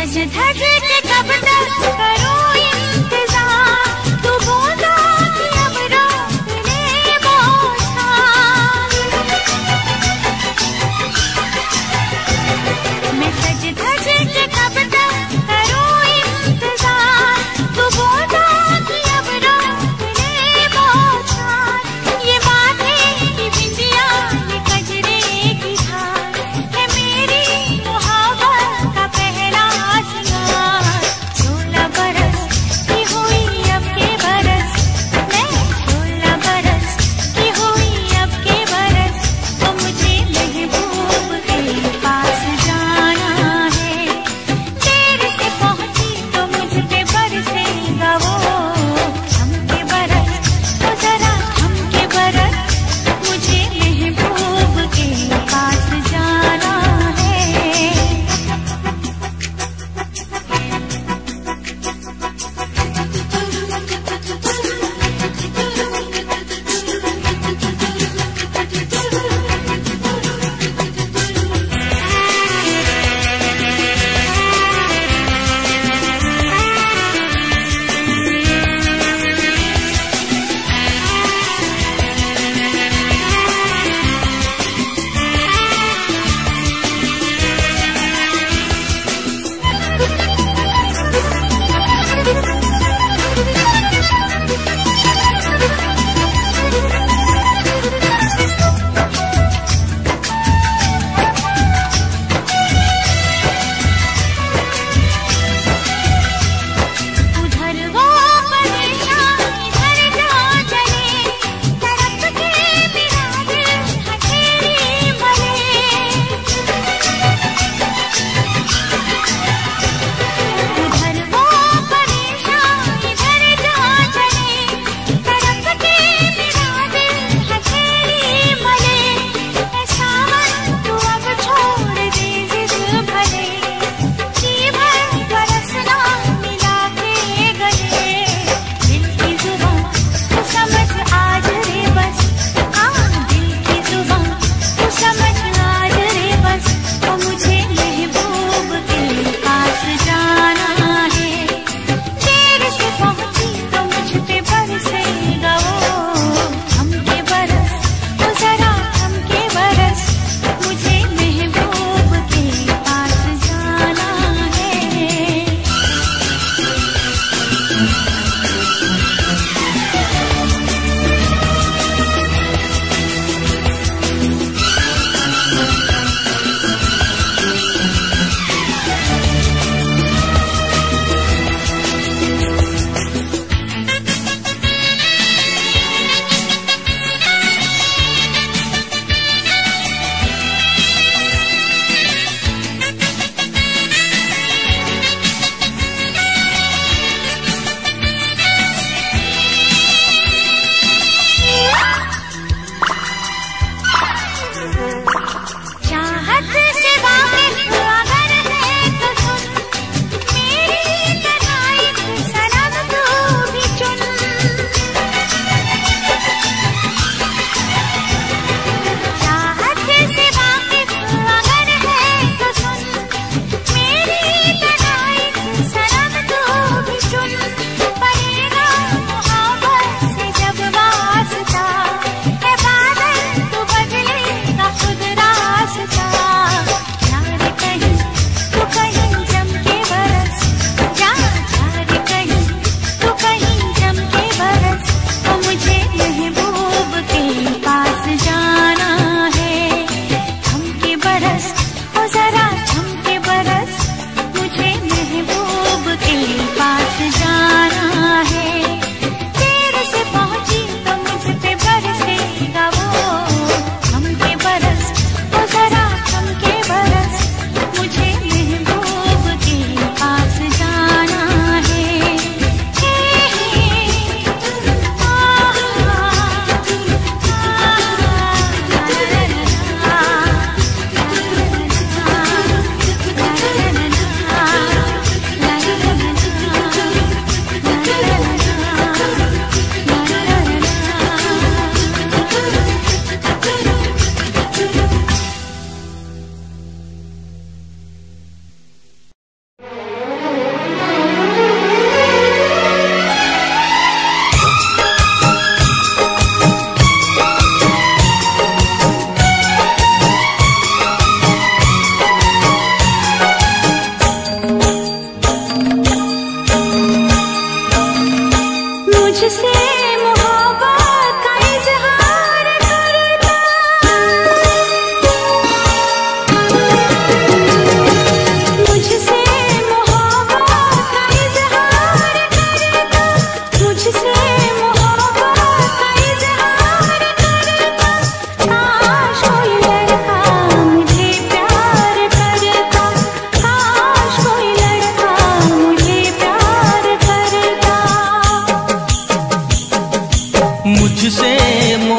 सज धज के कब तक करूं इंतजार, तू बूंदा की अब रोक ले बौछार। मैं सज धज के कब तक करूं इंतजार, तू बूंदा की अब रोक ले बौछार। ये माथे की बिंदिया ये कजरे की धार है मेरी मोहब्बत का पहला सिंगार। 16 बरस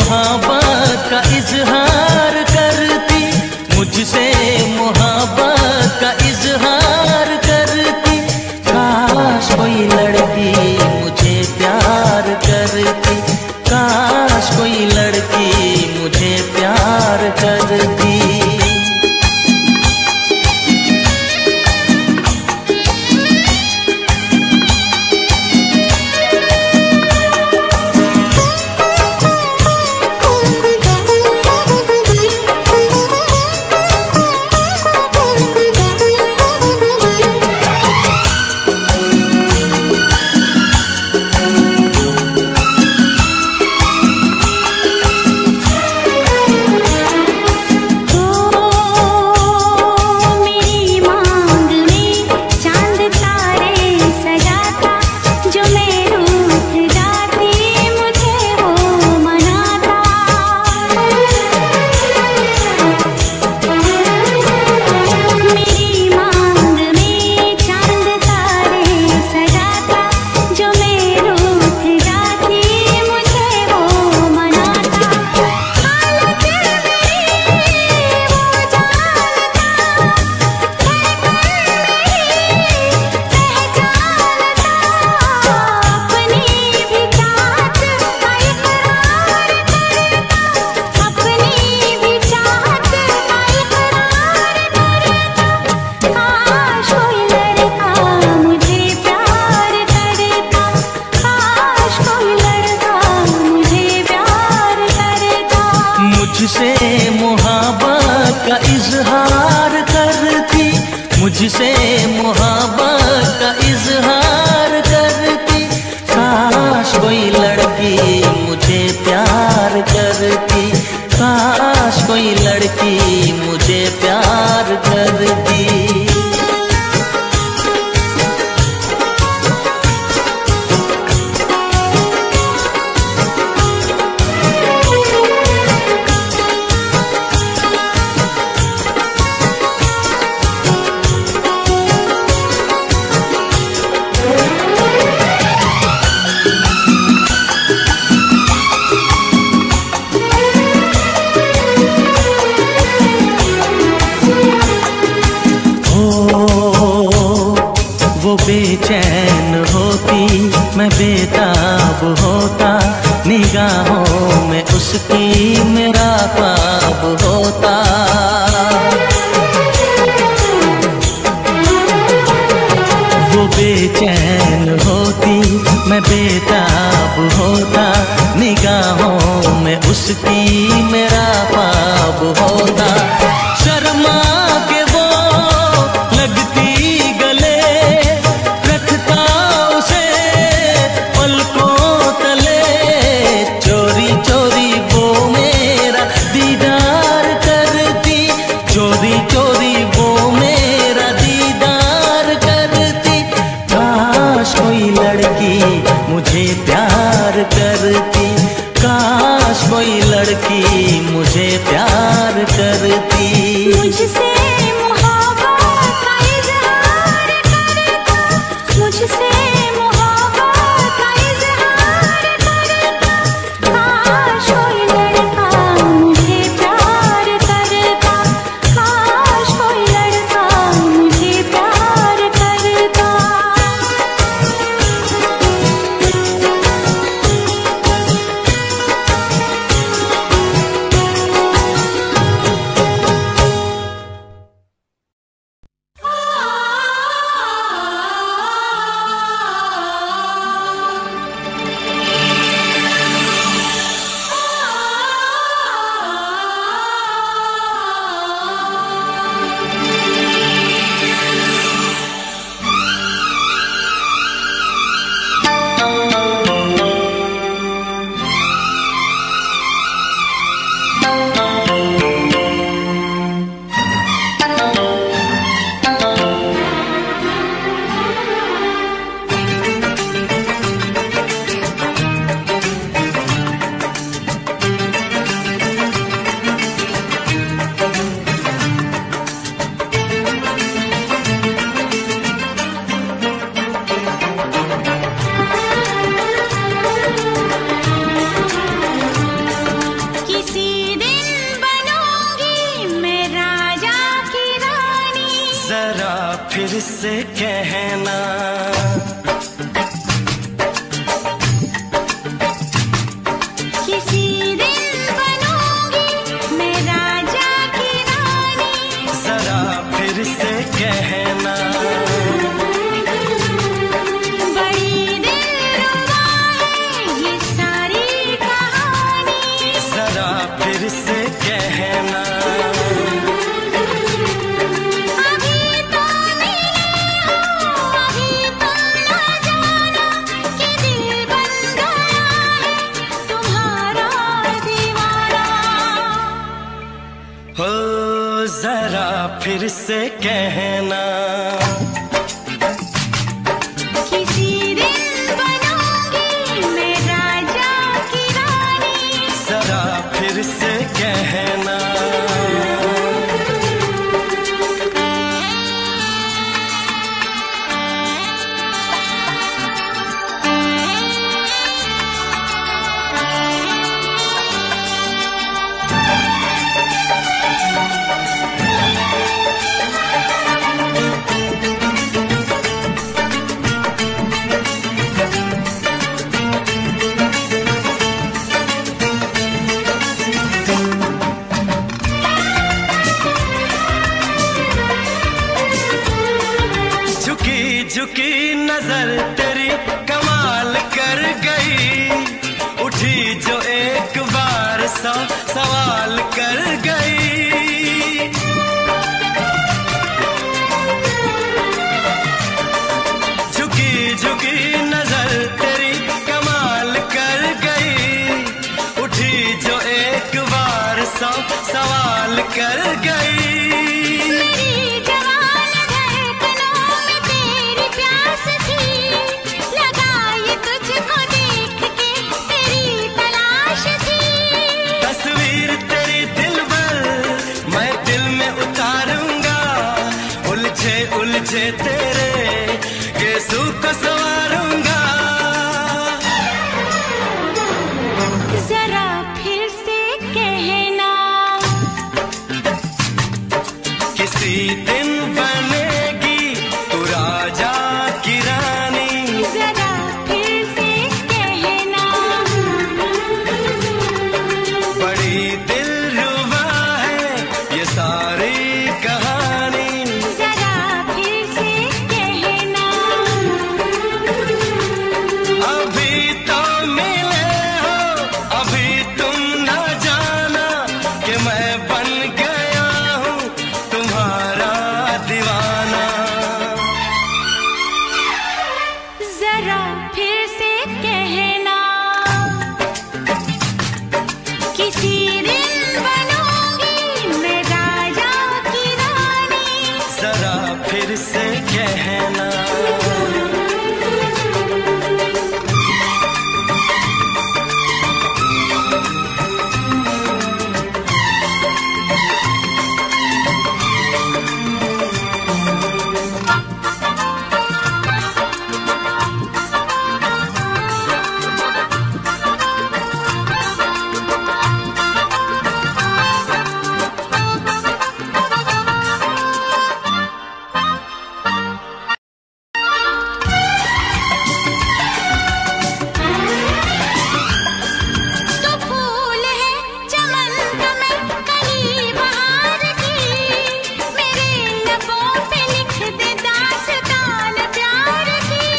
मोहब्बत का इजहार करती, मुझसे मोहब्बत का इजहार करती। काश कोई लड़की मुझे प्यार करती, काश कोई लड़की मुझे प्यार करती। मुझसे मोहब्बत का इजहार करती, मुझसे मोहब्बत का इजहार करती। काश कोई लड़की मुझे प्यार करती, काश कोई लड़की मुझे प्यार करती। वो बेचैन होती, मैं बेताब होता, निगाहों में उसकी मेरा ख्वाब होता। वो बेचैन होती, मैं बेताब होता, निगाहों में उसकी मेरा ख्वाब होता। शर्मा के वो लगती मुझे प्यार करती, काश कोई लड़की मुझे प्यार करती। मुझसे मोहब्बत का इजहार करता, मुझसे मोहब्बत का इजहार करता। काश कोई लड़का मुझे प्यार करता, काश कोई लड़का मुझे प्यार करता। फिर से कहना। किसी दिन बनूंगी मैं राजा की रानी, जरा फिर से कहना। बड़ी दिलरुबा है ये सारी कहानी, जरा फिर से कहना। अभी तो मिले हो, अभी तो ना जाना कि दिल बन गया है तुम्हारा दीवाना। हो जरा फिर से कहना। किसी दिन बनूंगी मैं राजा की रानी, जरा फिर से कहना। झुकी झुकी नजर तेरी कमाल कर गई, उठी जो एक बार 100 सवाल कर गई। झुकी झुकी नजर तेरी कमाल कर गई, उठी जो एक बार 100 सवाल कर गई। मेरी जवान धड़कनों में तेरी प्यास थी, लगाई तुझको देख के तेरी तलाश थी। तस्वीर तेरी दिल भर मैं दिल में उतारूंगा, उलझे उलझे तेरे गेसू को संवारूंगा। जरा फिर से कहना, किसी दिन बनेगी तू राजा की रानी, जरा फिर से कहना। बड़ी दिलरुबा है ये सारी कहानी। जरा फिर से कहना, अभी तो मिले हो, अभी तुम न जाना कि मैं बन गया हूँ तुम्हारा दीवाना। जरा फिर से कहना, किसी दिन बनूंगी मैं राजा की रानी, जरा फिर से कहना। तो फूल है चमन का मैं कली बहार की, मेरे लबों पे लिख दे दास्तान प्यार की।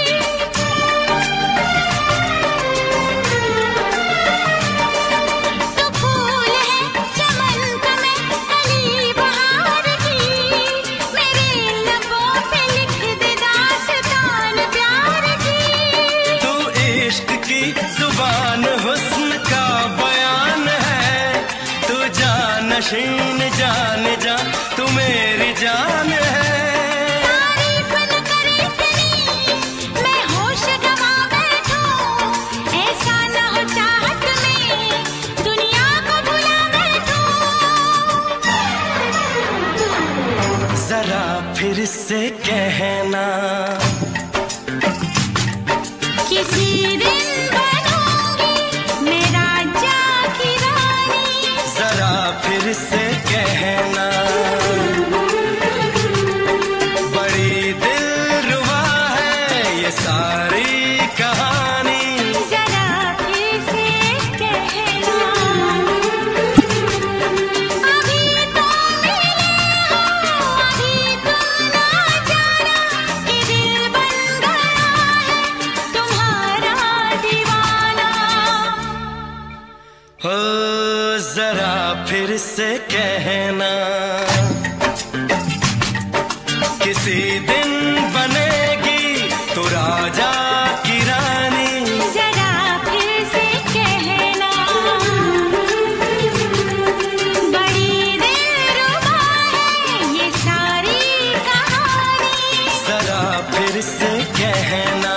तो फूल है चमन का मैं कली बहार की, मेरे लबों पे लिख दे दास्तान प्यार की। तू इश्क की जुबान हुस्न का बयान है, तू जानशीन जान जा तू मेरी जान है। तारीफ न करे इतनी मैं होश गवा बैठूं, ऐसा न हो चाहत में दुनिया को भुला बैठूं। जरा फिर से कहना, किसी दिन बनूंगी मैं राजा की रानी, जरा फिर से कहना। बड़ी हो जरा फिर से कहना, किसी दिन बनेगी तू राजा की रानी। जरा फिर से कहना, बड़ी दिलरुबा है ये सारी कहानी। जरा फिर से कहना,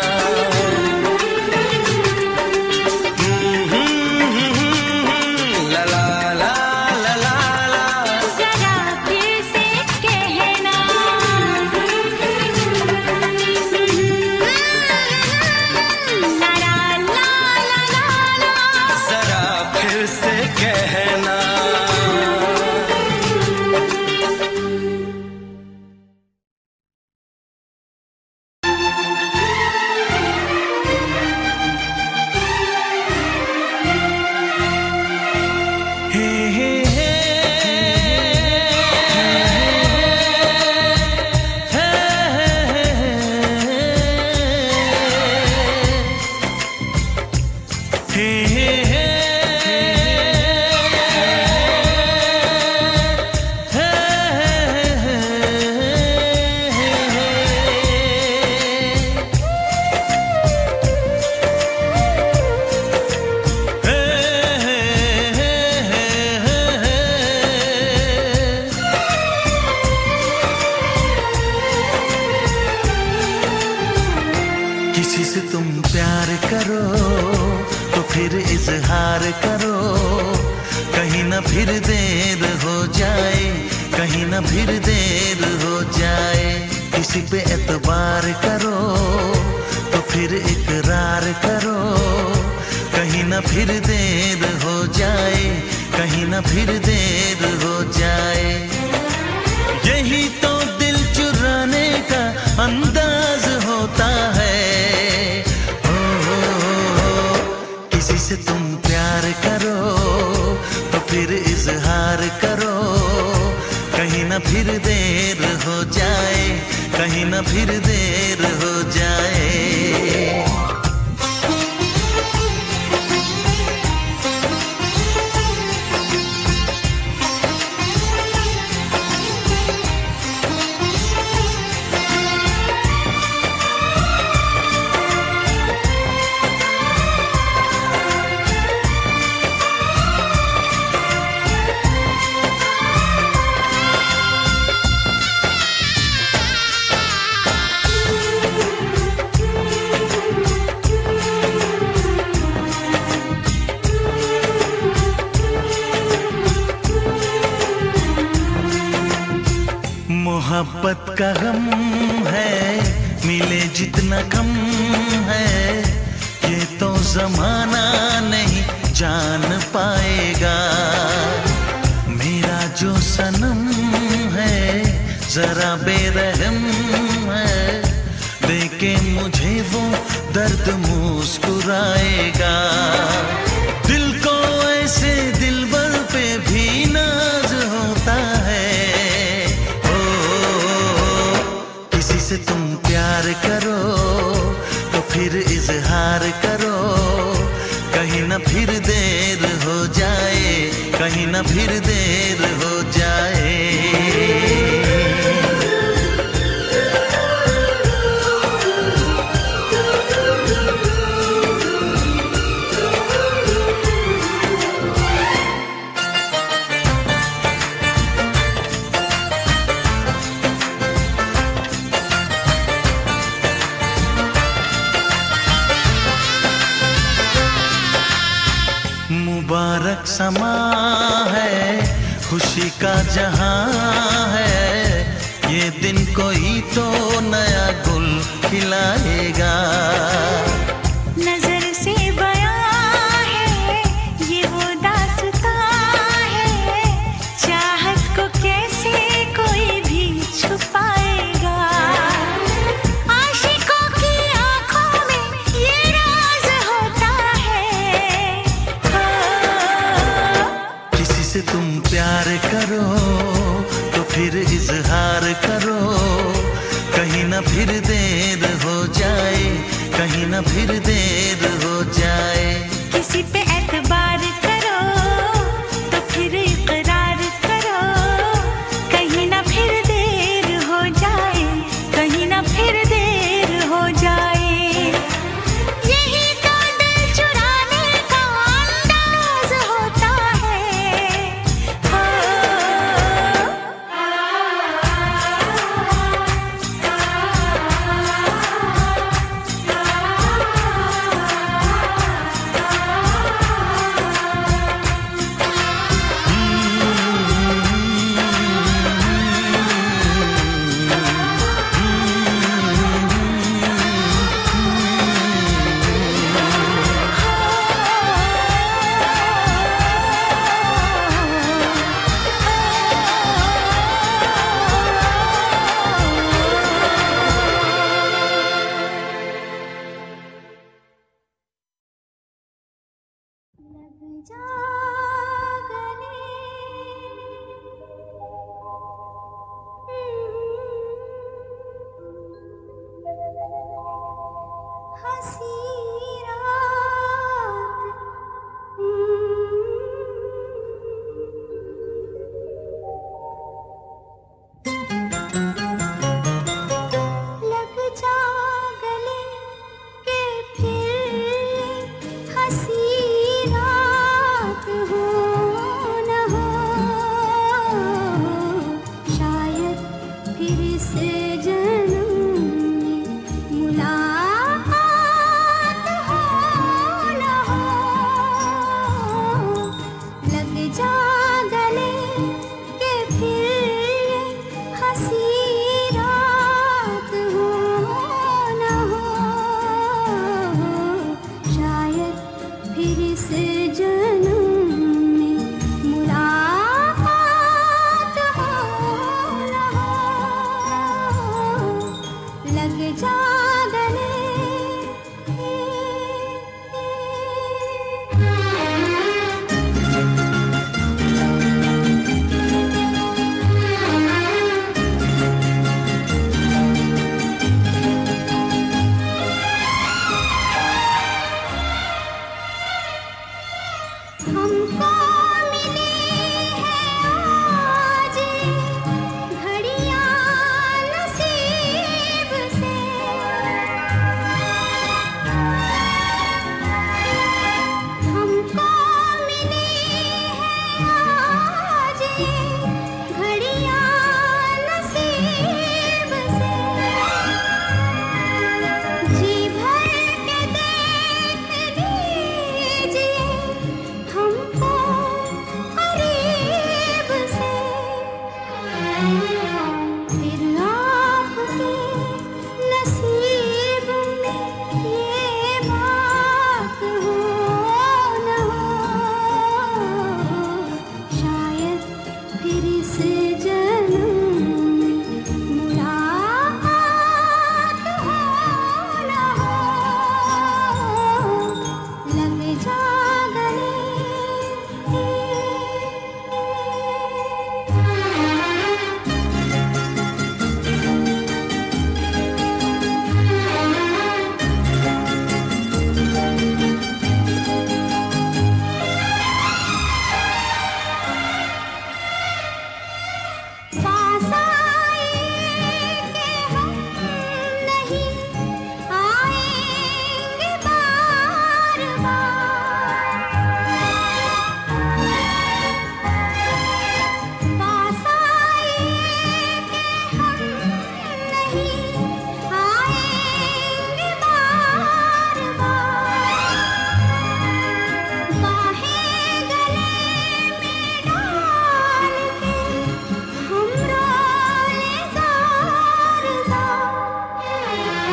किसी से तुम प्यार करो तो फिर इजहार करो, कहीं ना फिर देर हो जाए, कहीं ना फिर देर हो जाए। किसी पे एतबार करो तो फिर इकरार करो, कहीं ना फिर देर हो जाए, कहीं ना फिर देर हो जाए। यही तो दिल चुराने का अंदाज होता है। किसी से तुम प्यार करो तो फिर इजहार करो, कहीं ना फिर देर हो जाए, कहीं ना फिर देर हो जाए। मोहब्बत का गम है, मिले जितना कम है, ये तो जमाना नहीं जान पाएगा। मेरा जो सनम है जरा बेरहम है, देके मुझे वो दर्द मुस्कुराएगा। दिल को ऐसे दिलबर पे भी नाज होता है। से तुम प्यार करो तो फिर इजहार करो, कहीं ना फिर देर हो जाए, कहीं ना फिर देर हो जाए। मुबारक समा है, खुशी का जहां है, ये दिन कोई तो नया गुल खिलाएगा। नजर से बयां है ये वो दास्तां है, चाहत को कैसे कोई भी छुपाएगा। आशिकों की आंखों में ये राज होता है। किसी से तुम प्यार करो तो फिर इजहार करो, कहीं ना फिर देर हो जाए, कहीं ना फिर देर हो जाए। किसी पे एतबार करो जा गले के फिर हंसी रात हो न हो, शायद फिर इस जन्म में मुलाकात हो न हो, लग जा गले। हमको मिली है आज घड़ियां नसीब से, हमको मिली है आज घड़ियां नसीब से, जी भर के देख लीजिए हमको करीब से, फिर आपके नसीब में ये बात हो न हो, शायद फिर इस जन्म में मुलाकात हो न हो, लग जा गले। पास आए कि हम नहीं आएंगे बार बार, पास आए कि हम नहीं आएंगे बार बार, बाहें गले में डाल के हम रोले ज़ार ज़ार,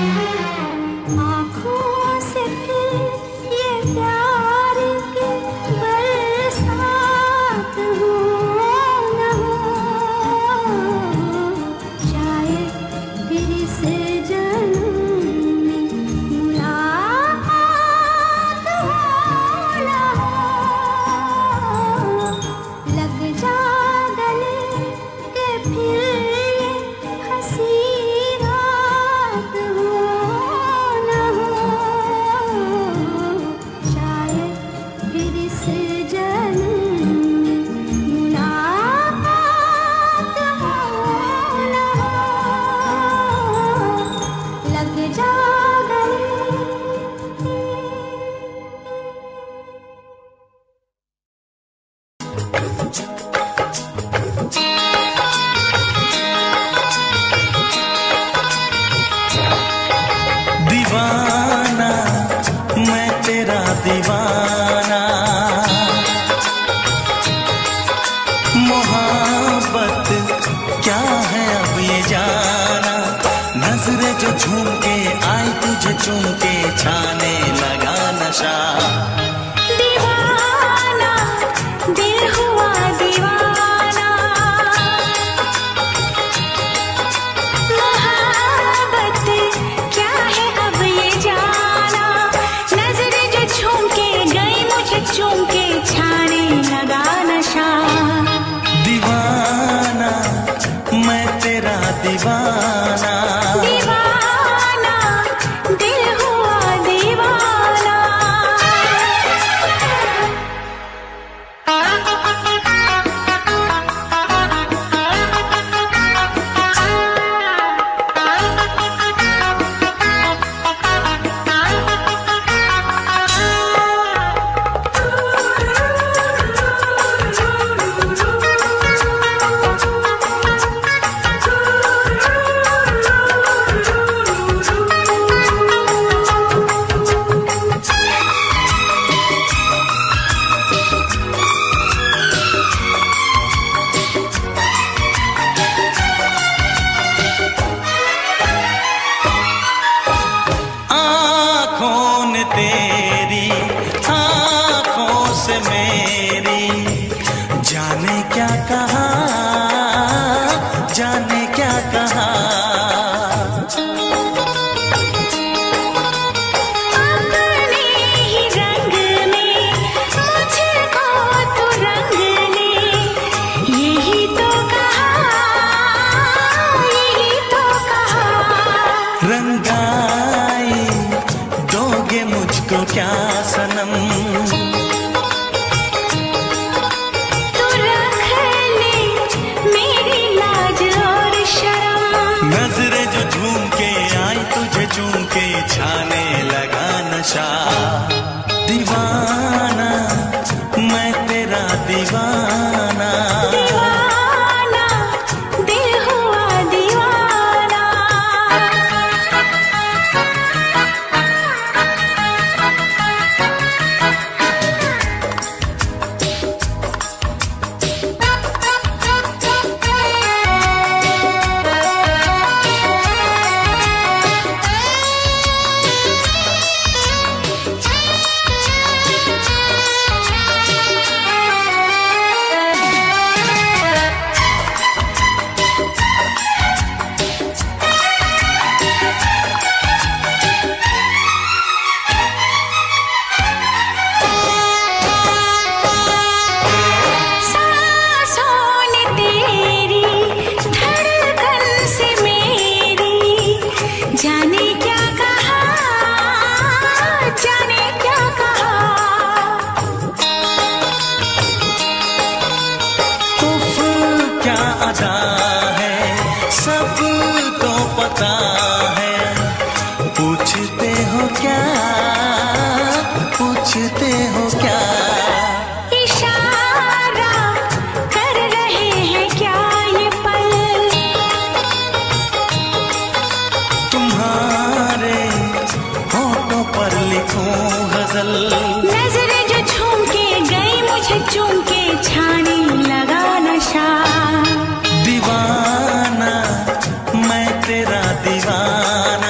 आँखों से फिर ये प्यार की बरसात हो न हो, शायद फिर इस जन्म में मुलाकात हो न हो, लग जा गले के फिर ये हंसी रात हो न हो, शायद फिर इस जन्म में मुलाकात हो न हो, लग जा गले। दीवाना मैं तेरा दीवाना, मोहब्बत क्या है अब ये जाना, नजरें जो झूम के आई तुझे चूम के छाने लगा नशा। दीवाना दिल हुआ दीवाना, मोहब्बत क्या है अब ये जाना, नजरें जो झूम के गई मुझे चूम के छाने लगा नशा। दीवाना मैं तेरा दीवाना, दीवाना दिल हुआ दीवाना, दीवाना, दीवाना दिल हुआ दीवाना। पूछते हो क्या, इशारा कर रहे हैं क्या ये पल, तुम्हारे होठों पर लिखूं गजल। नजरें जो झूम के गई मुझे चूम के छाने लगा नशा। दीवाना मैं तेरा दीवाना,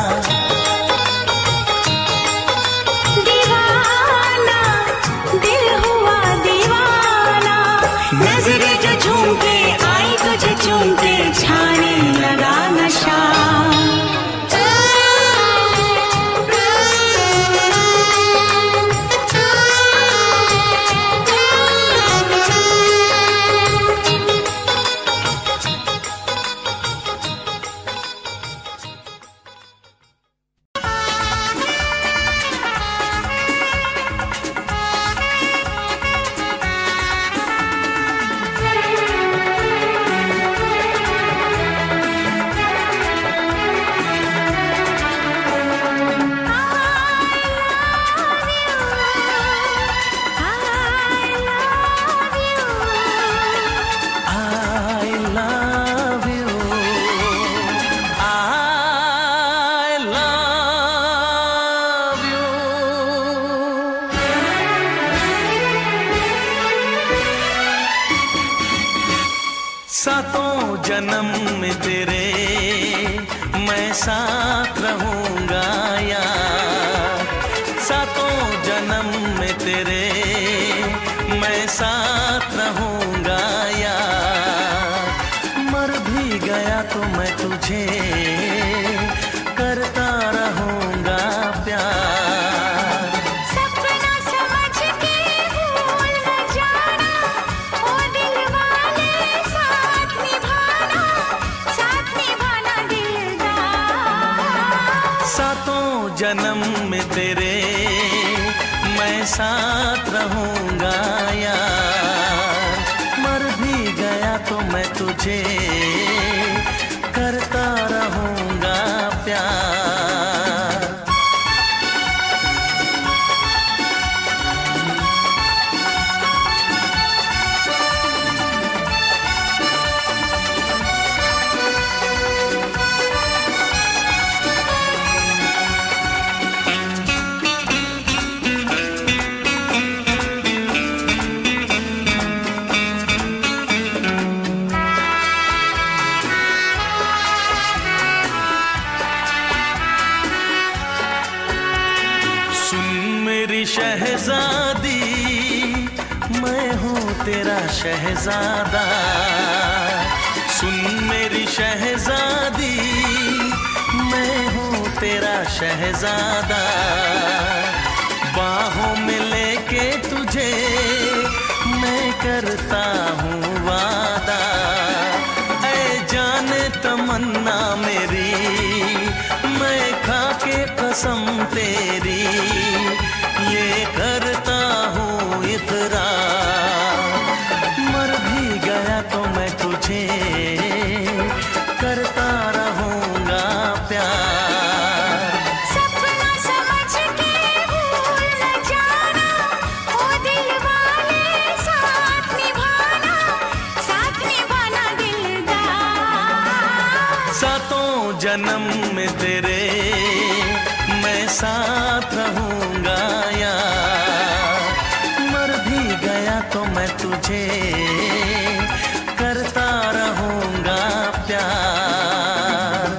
दीवाना दिल हुआ दीवाना। नजरें जो झूम के आई तुझे चूम के छाने लगा नशा। सातों जन्म में तेरे मैं साथ रहूंगा यार, सातों जन्म में तेरे मैं साथ रहूंगा यार। मर भी गया तो मैं तुझे करता रहूंगा प्यार। सपना समझ के भूल न जाना, ओ दिल वाले साथ निभाना दिलदार। सातों जन्म में तेरे मैं साथ रहूंगा यार। मर भी गया तो मैं तुझे करता रहूंगा प्यार। शहजादी मैं हूँ तेरा शहजादा, सुन मेरी शहजादी मैं हूँ तेरा शहजादा। बाहों में लेके तुझे मैं करता हूँ वादा, ऐ जाने तमन्ना मेरी मैं खा के कसम तेरी ये करता हूँ इकरार। मर भी गया तो मैं तुझे करता रहूंगा प्यार। सपना समझ के भूल न जाना, ओ दिल वाले साथ निभाना जन्म में तेरे मैं साथ रहूंगा यार। मर भी गया तो मैं तुझे करता रहूंगा प्यार।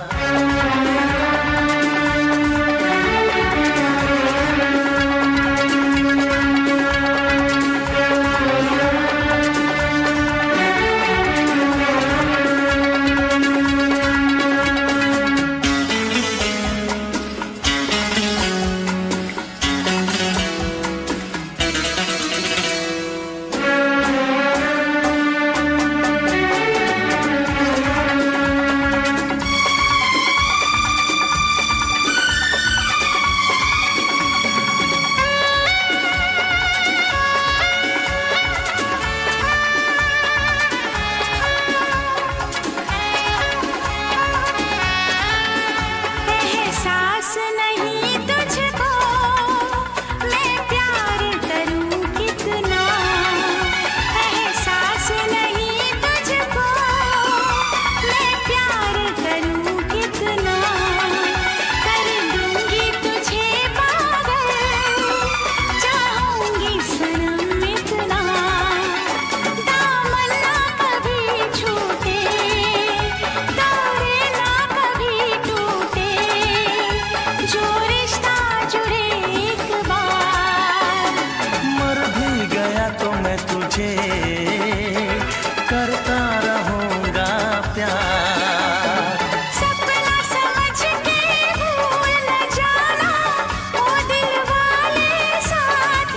करता रहूंगा प्यार। सपना समझ के भूल न जाना, ओ दिल वाले साथ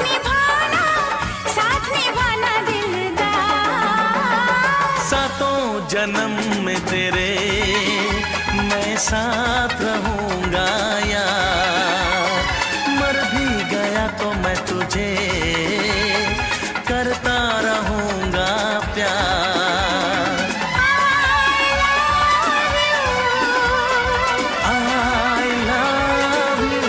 निभाना दिलदार। सातों जन्म में तेरे मैं साथ रहूंगा यार। मर भी गया तो मैं तुझे करता रहूंगा प्यार। I love you।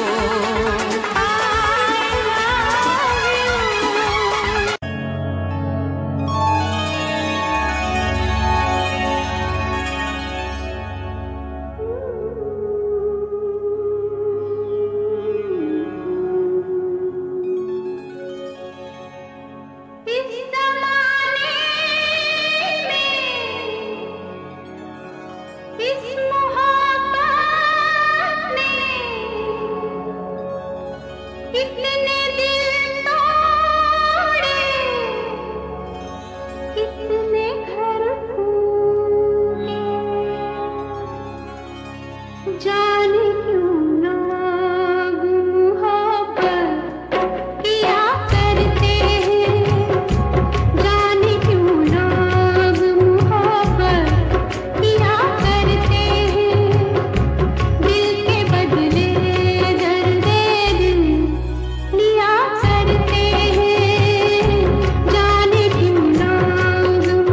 जाने क्यों लोग मोहब्बत किया करते हैं, जाने क्यों लोग मोहब्बत किया करते हैं। दिल के बदले दर्द दिल लिया करते हैं, जाने क्यों लोग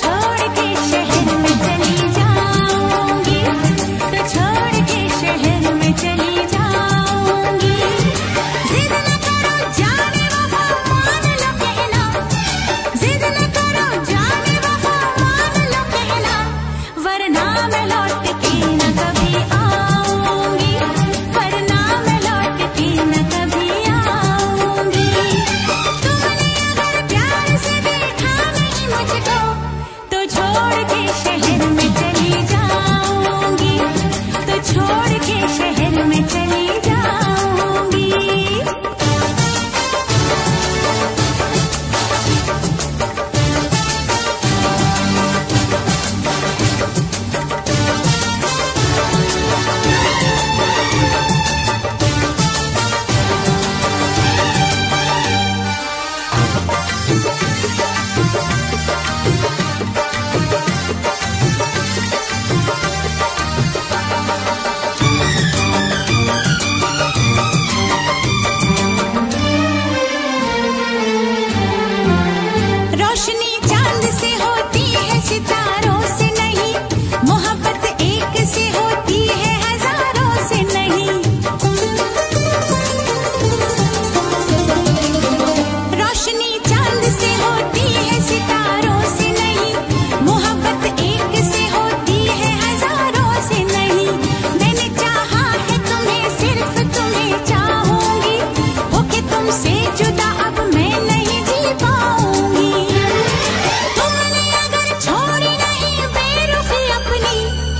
छोड़ के शहर में चली जाऊंगी, तो छोड़ के शहर में चली जाऊंगी। जिद न करो जाने वफा मान लो कहना, जिद न करो जाने वफा मान लो कहना, वरना मैं लौट के न कभी आऊंगी, वरना मैं लौट के न कभी आऊंगी। तुमने अगर प्यार से देखा नहीं मुझको, तो छोड़ के शहर में चली जाऊंगी, तो छोड़ के शहर में चली जाऊंगी। रोशनी चांद से होती है सितारों से नहीं, मोहब्बत एक से होती है हजारों से नहीं। रोशनी चांद से होती है सितारों से नहीं, मोहब्बत एक से होती है हजारों से नहीं। मैंने चाहा है तुम्हें, सिर्फ तुम्हें चाहूंगी, होके तुमसे जुदा अब मैं नहीं जी पाऊंगी। तुमने अगर छोड़ी नहीं बेरुखी अपनी,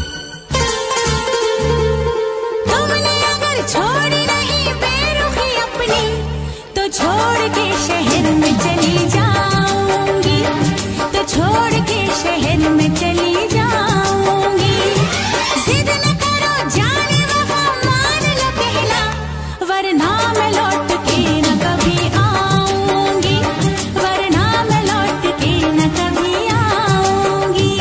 तुमने अगर छोड़ी नहीं बेरुखी अपनी, तो छोड़ के शहर में चली जाऊंगी, तो छोड़ के शहर में चली जाऊंगी। जिद न करो जाने वफा मान लो कहना, वरना मैं लौट के न कभी आऊंगी, वरना मैं लौट के न कभी आऊंगी।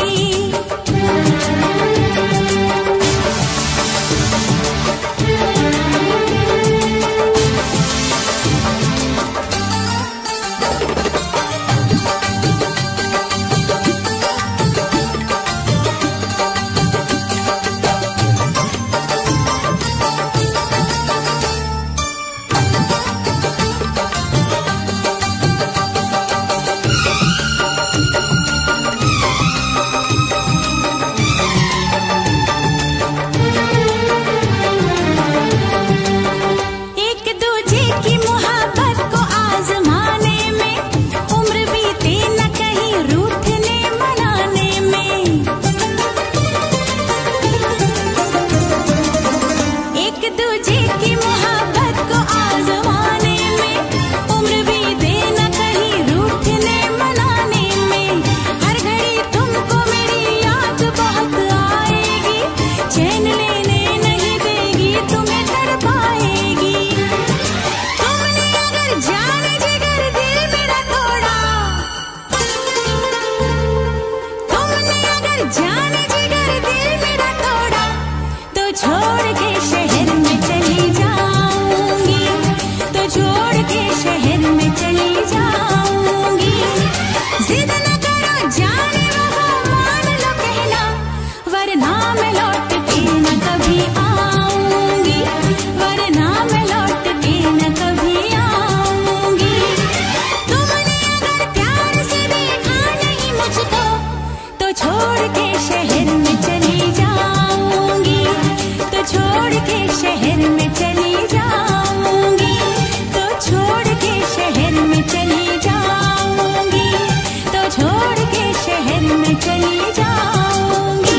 एक दूजे की मोहब्बत को आजमाने में, उम्र बीते न कहीं रूठने मनाने में। एक दूजे की मोहब्बत को आजमाने में, उम्र बीते न कहीं रूठने मनाने में। हर घड़ी तुमको मेरी याद बहुत आएगी, चैन लेने नहीं देगी, तुम्हें तड़पाएगी। तुमने अगर जाने जिगर दिल मेरा तोड़ा, तुमने अगर जाने जिगर दिल मेरा तोड़ा, तो छोड़ के शहर में चली जाऊंगी, तो छोड़ के शहर में चली जाऊंगी। जिद न करो जाने वफा मान लो कहना, वरना मैं लौट के न कभी आऊंगी, वरना मैं लौट के न कभी आऊंगी। तुमने अगर प्यार से देखा नहीं मुझको, तो छोड़ के शहर में चली जाऊंगी, तो छोड़ के शहर में चली जाऊंगी, तो छोड़ के शहर में चली जाऊंगी, तो छोड़ के शहर में चली जाऊंगी।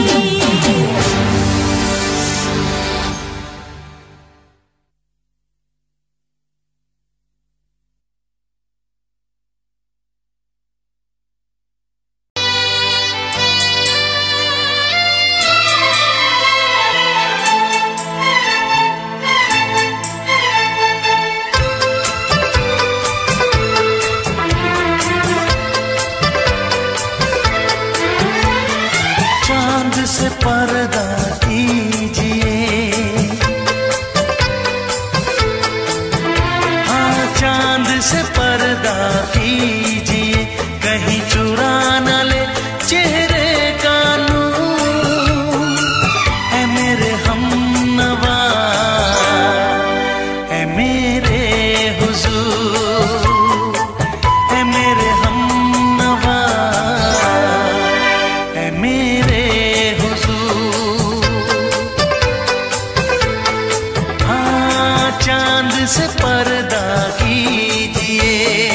से पर्दा कीजिए।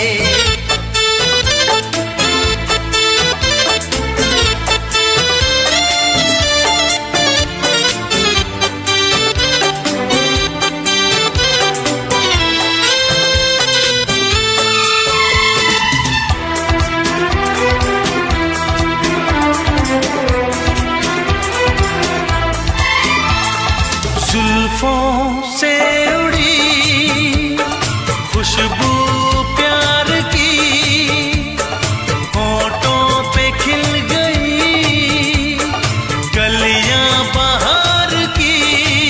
जुल्फों से उड़ी खुशबू प्यार की, होठों पे खिल गई कलियां बहार की,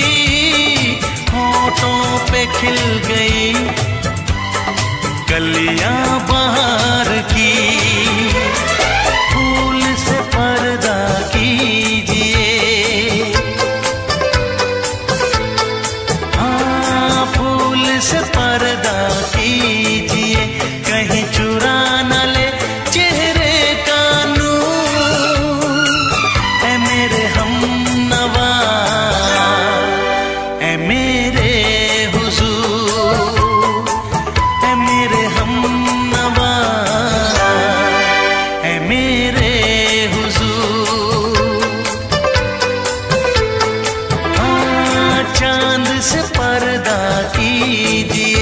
होठों पे खिल गई कलियां बहार की। फूल से पर्दा कीजिए, से पर्दा कीजिए, कहीं चुरा न ले चेहरे का नूर। ऐ मेरे हमनवा, ऐ मेरे हुजूर, ऐ मेरे हमनवा, ऐ मेरे हुजूर। हाँ, चांद से पर्दा कीजिए।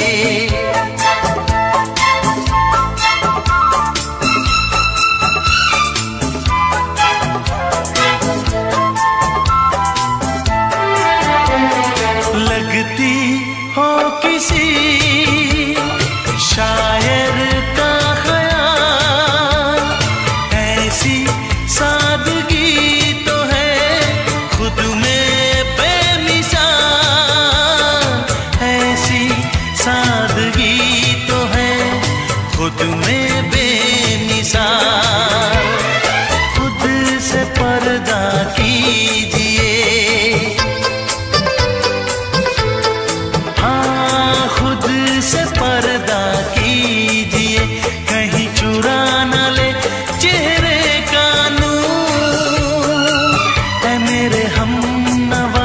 लगती हो किसी शायर का ख्याल, ऐसी सादगी तो है खुद में बेमिसाल, ऐसी सादगी तो है खुद में बेमिसाल। खुद से पर्दा कीजिए, हाँ खुद से पर्दा कीजिए, कहीं चुरा न ले चेहरे का नूर। ऐ मेरे हमनवा,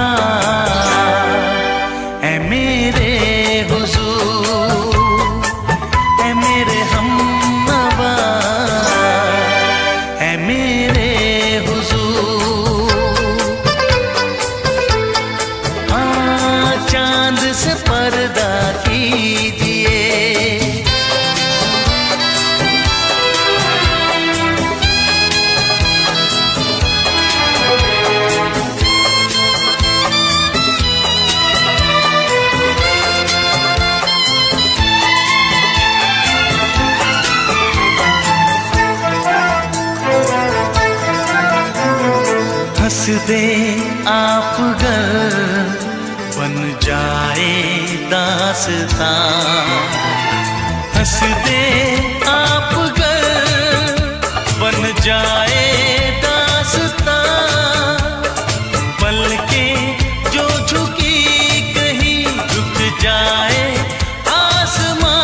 ऐ मेरे हुजूर, ऐ मेरे हमनवा, ऐ मेरे हुजूर। हाँ, चांद से पर्दा कीजिए। हंस दे आप गर बन जाए दास्तां, हंस दे आप गर बन जाए दास्तां। पलकें जो झुकी कहीं झुक जाए आसमां,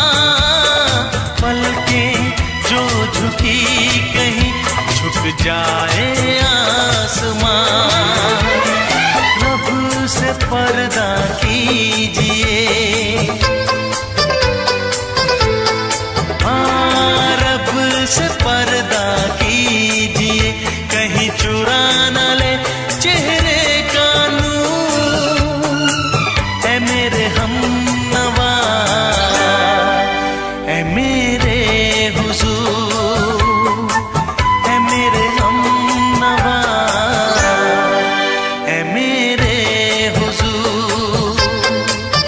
पलकें जो झुकी कहीं झुक जाए आसमां। रब से पर्दा कीजिए, हाँ रब से पर्दा कीजिए, कहीं चुरा न ले चेहरे का नूर। ऐ मेरे हमनवा, ऐ मेरे हुजूर, ऐ मेरे हमनवा, ऐ मेरे हुजूर।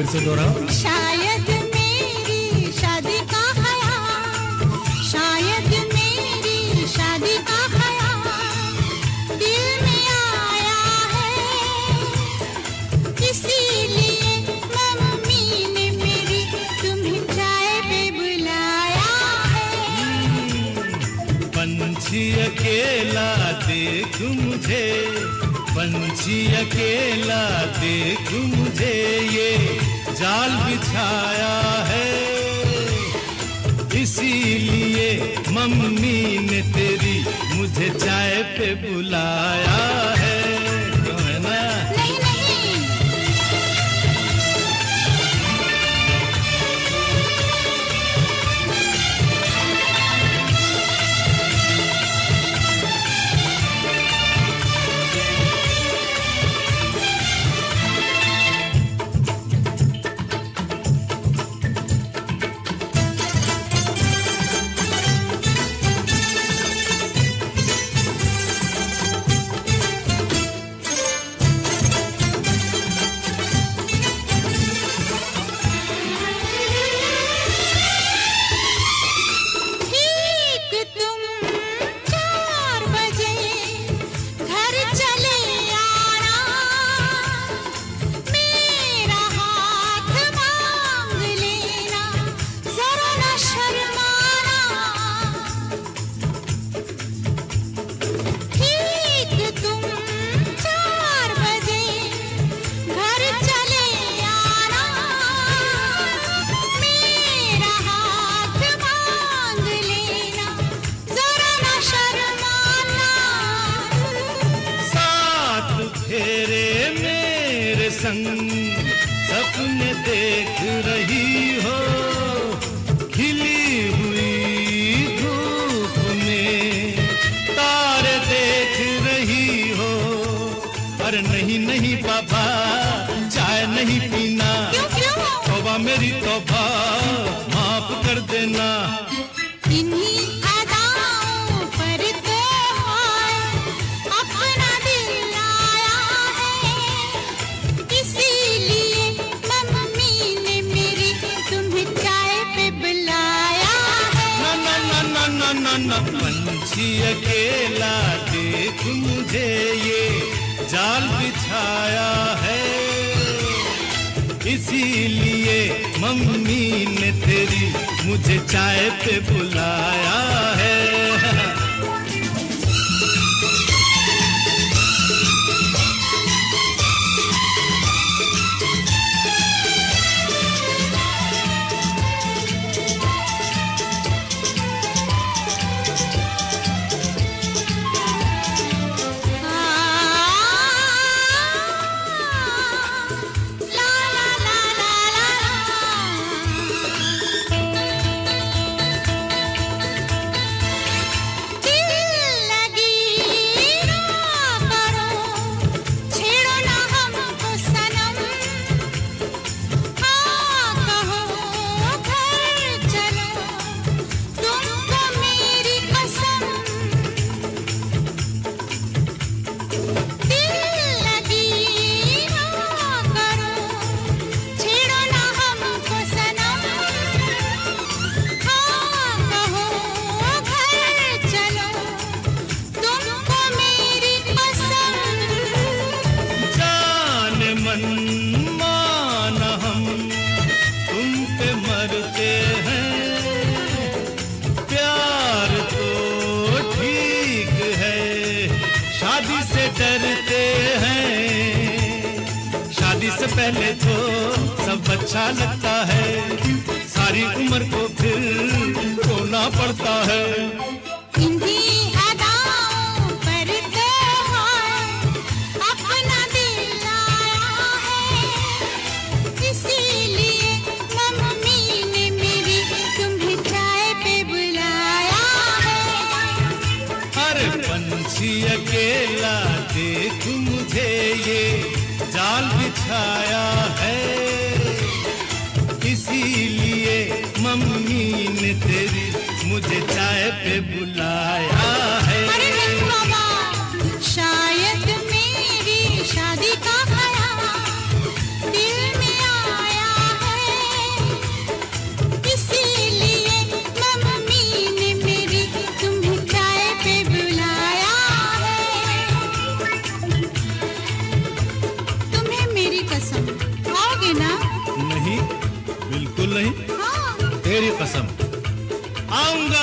से दोहराओ। शायद मेरी शादी का ख्याल, शायद मेरी शादी का ख्याल दिल में आया है, इसीलिए मम्मी ने मेरी तुम्हें चाय पे बुलाया है। पंछी अकेला देख मुझे, पंछी अकेला देख मुझे, ये जाल बिछाया है, इसीलिए मम्मी ने तेरी मुझे चाय पे बुलाया है। क्यों है ना? नहीं नहीं, सपने देख रही हो, खिली हुई धूप में तारे देख रही हो। अरे नहीं नहीं पापा, चाय नहीं पीना। तौबा मेरी तौबा, माफ कर देना। इन्हीं अदाओं पर तो अपना दिल आया है, इसीलिए मम्मी ने मेरी तुम्हें चाय पे बुलाया है। ना ना ना ना ना ना ना, पंछी अकेला देख मुझे, ये जाल बिछाया है, इसीलिए मम्मी ने तेरी मुझे चाय पे बुलाया है। डरते हैं, शादी से पहले तो सब अच्छा लगता है, सारी उम्र को फिर रोना पड़ता है। इन्हीं अदाओं पर तो अपना दिल आया है, इसीलिए मम्मी ने मेरी तुम्हें चाय पे बुलाया है। अरे पंछी अकेला देख मुझे, ये जाल बिछाया है, इसीलिए मम्मी ने तेरी मुझे चाय पे बुलाया है। अरे नहीं बाबा, शायद मेरी शादी का ख्याल दिल में आया तेरी कसम आऊंगा।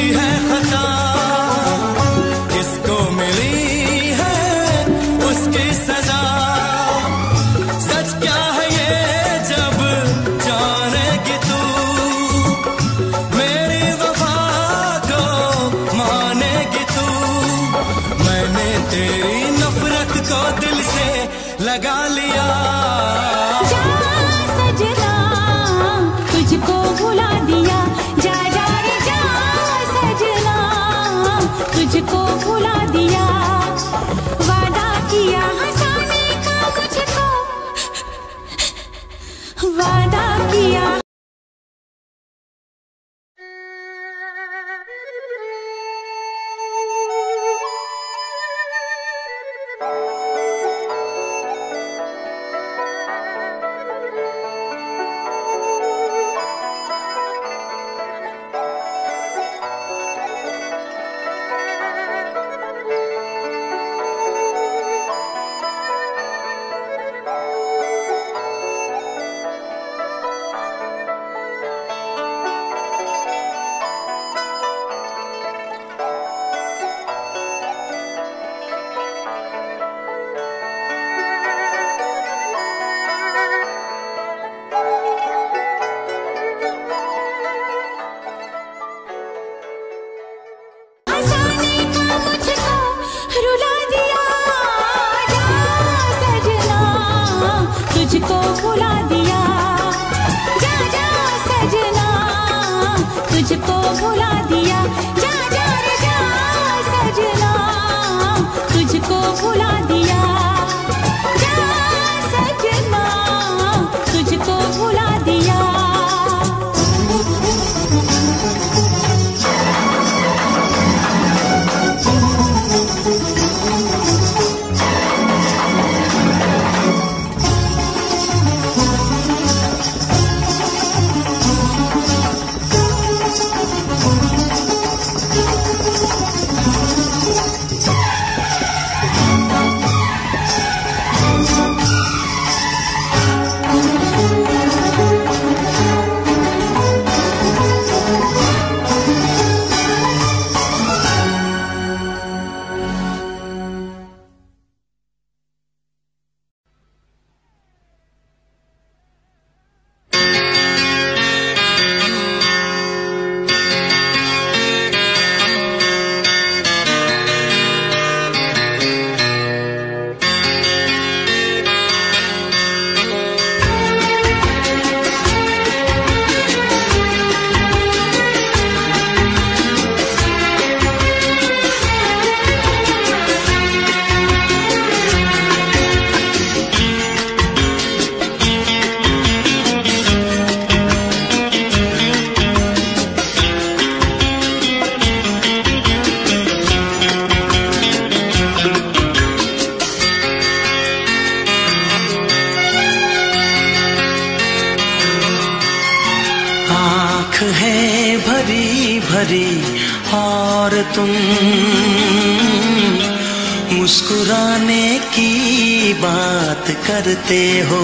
उसके लगा लिया। जा सजना तुझको भुला दिया, जा जा रे जा सजना तुझको भुला दिया। वादा किया हंसाने का मुझको, वादा किया। तुझको भुला दिया, जा जा सजना तुझको भुला दिया, जा जा रे जा सजना तुझको भुला दिया, जा सजना तुझको भुला दिया। है भरी भरी और तुम मुस्कुराने की बात करते हो।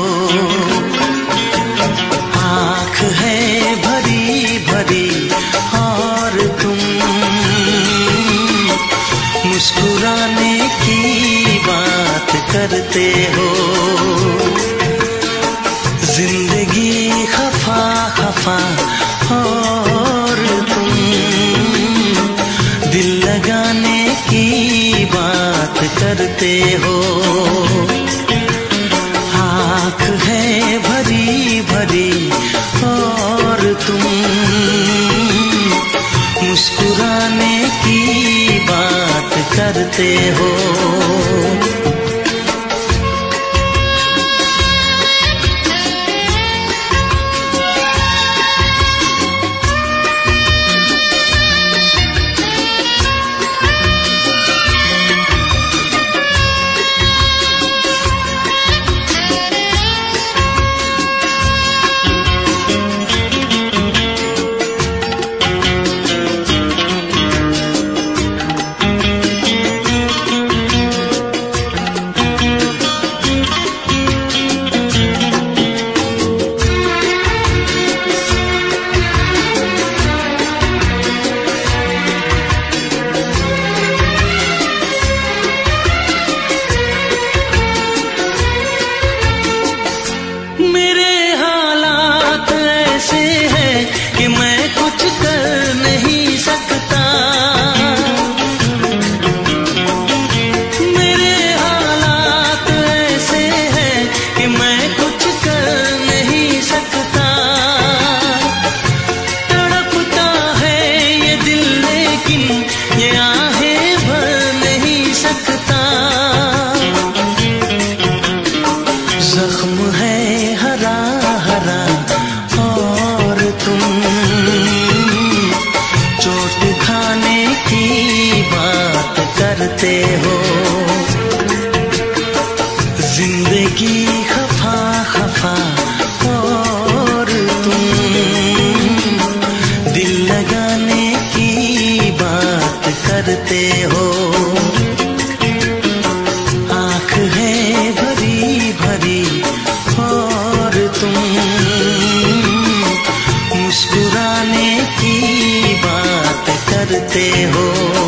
आँख है भरी भरी और तुम मुस्कुराने की बात करते हो। जिंदगी खफा खफा और तुम दिल लगाने की बात करते हो। आँख है भरी भरी और तुम मुस्कुराने की बात करते हो। जिंदगी खफा खफा और तुम दिल लगाने की बात करते हो। आँख है भरी भरी और तुम मुस्कुराने की बात करते हो।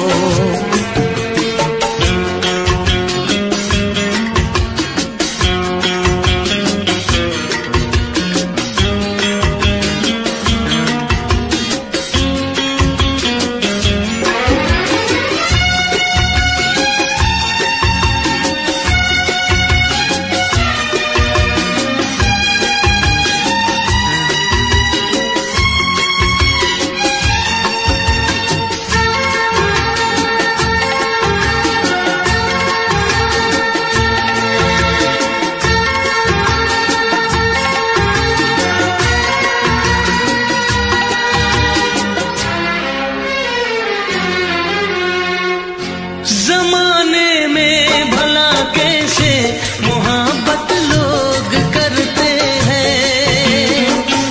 जमाने में भला कैसे मोहब्बत लोग करते हैं।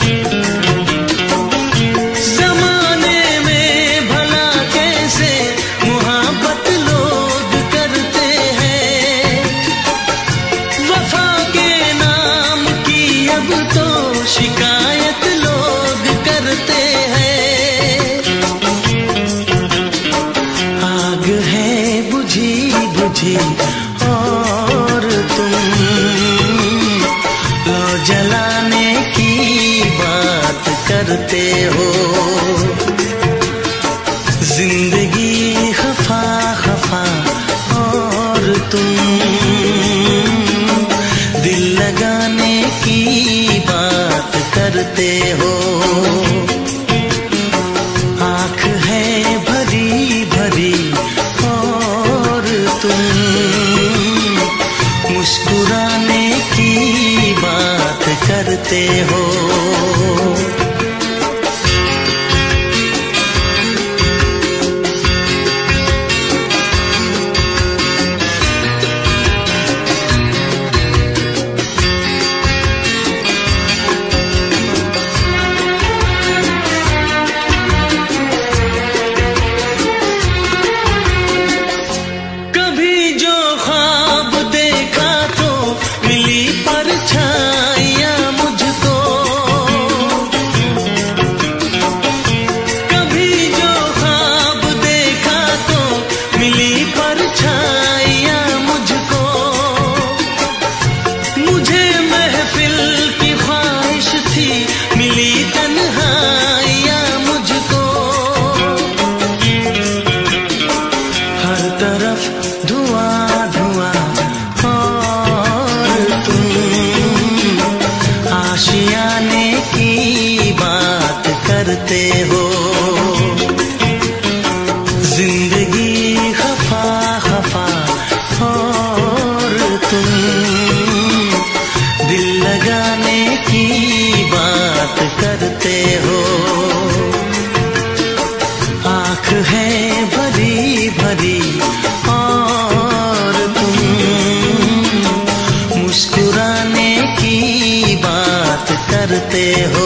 जमाने में भला कैसे मोहब्बत लोग करते हैं। वफा के नाम की अब तो शिकायत लोग करते हैं। आग है बुझी बुझी और तुम लो जलाने की बात करते हो। जिंदगी खफा खफा और तुम दिल लगाने की बात करते हो। आँख है भरी भरी और तुम मुस्कुराने की बात करते हो। कभी जो ख्वाब देखा तो मिली परछाइयां मुझको। कभी जो ख्वाब देखा तो मिली परछाइयां मुझको। मुझे महफिल की ख्वाहिश थी मिली तन्हाइयां मुझको। हर तरफ धुआं धुआं और तुम आशियाने की बात करते हो। जिंदगी खफा खफा और तुम दिल लगाने की बात करते हो। आँख है भरी भरी और तुम मुस्कुराने की बात करते हो।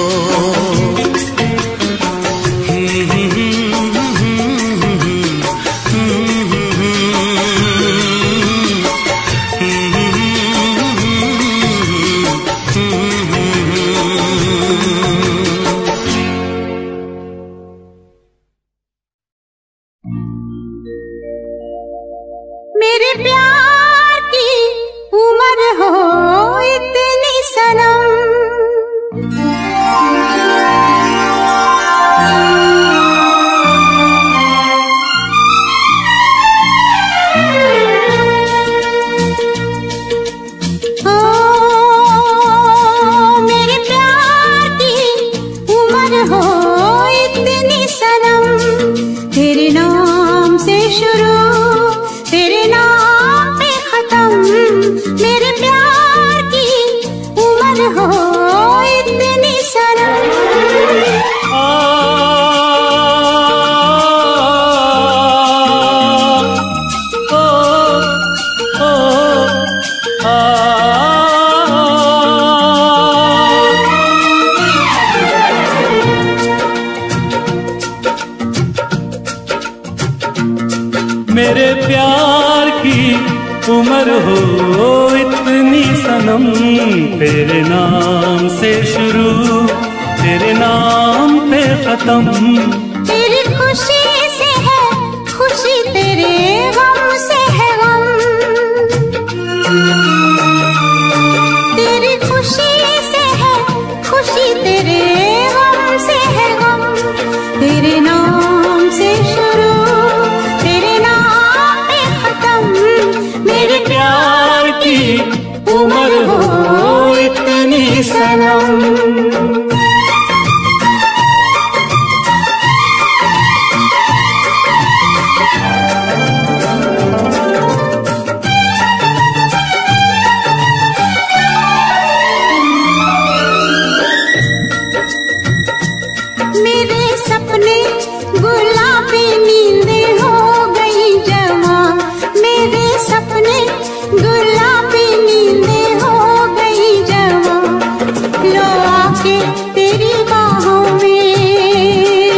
मेरे प्यार की उम्र हो इतनी सनम। ओ मेरे प्यार की उम्र हो इतनी सनम। तेरे नाम से शुरू तेरे नाम पे खत्म। मेरे प्यार की उम्र हो इतनी सनम। आ उम्र हो इतनी सनम, तेरे नाम से शुरू तेरे नाम पे खत्म। तेरी खुशी से है खुशी, तेरे गम से है गम। तेरी खुशी से है खुशी, तेरे गम से है गम। तेरे नाम से शुरू तेरे नाम पे खत्म। मेरे प्यार की उम्र हो इतनी सनम। मेरे सपने गुलाबी नींदें हो गई जवा। मेरे सपने गुलाबी नींदें हो गई जवा। लो आके तेरी बाहों में,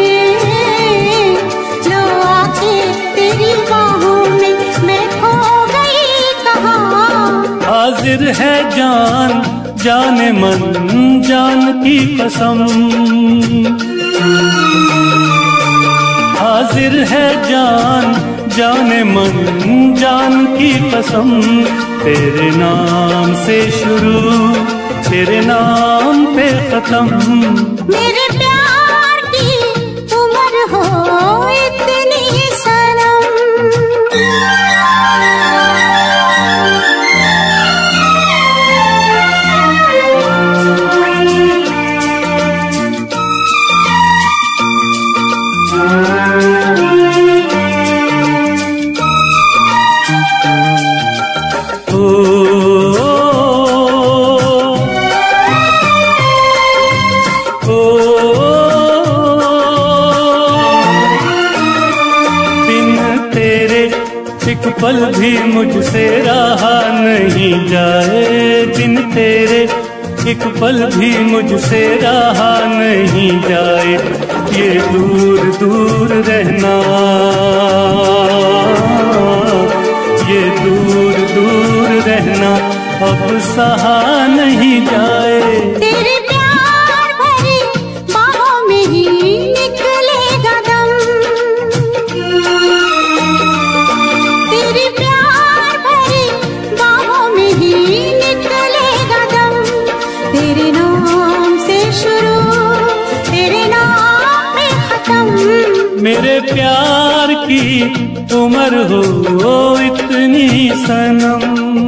लो आके तेरी बाहों में मैं खो गई कहाँ। हाजिर है जान जाने मन जान की कसम। हाजिर है जान जाने मन जान की कसम। तेरे नाम से शुरू तेरे नाम पे खत्म। मेरे प्यार की उम्र हो इतनी सनम। एक पल भी मुझसे रहा नहीं जाए, दिन तेरे एक पल भी मुझसे रहा नहीं जाए। ये दूर दूर रहना, ये दूर दूर रहना अब सहा नहीं जाए। तेरे प्यार भरी बाहों में ही निकलेगा दम। तेरे प्यार भरी बाहों में ही निकलेगा दम। तेरे नाम से शुरू तेरे नाम पे खत्म। मेरे प्यार की उम्र हो इतनी सनम।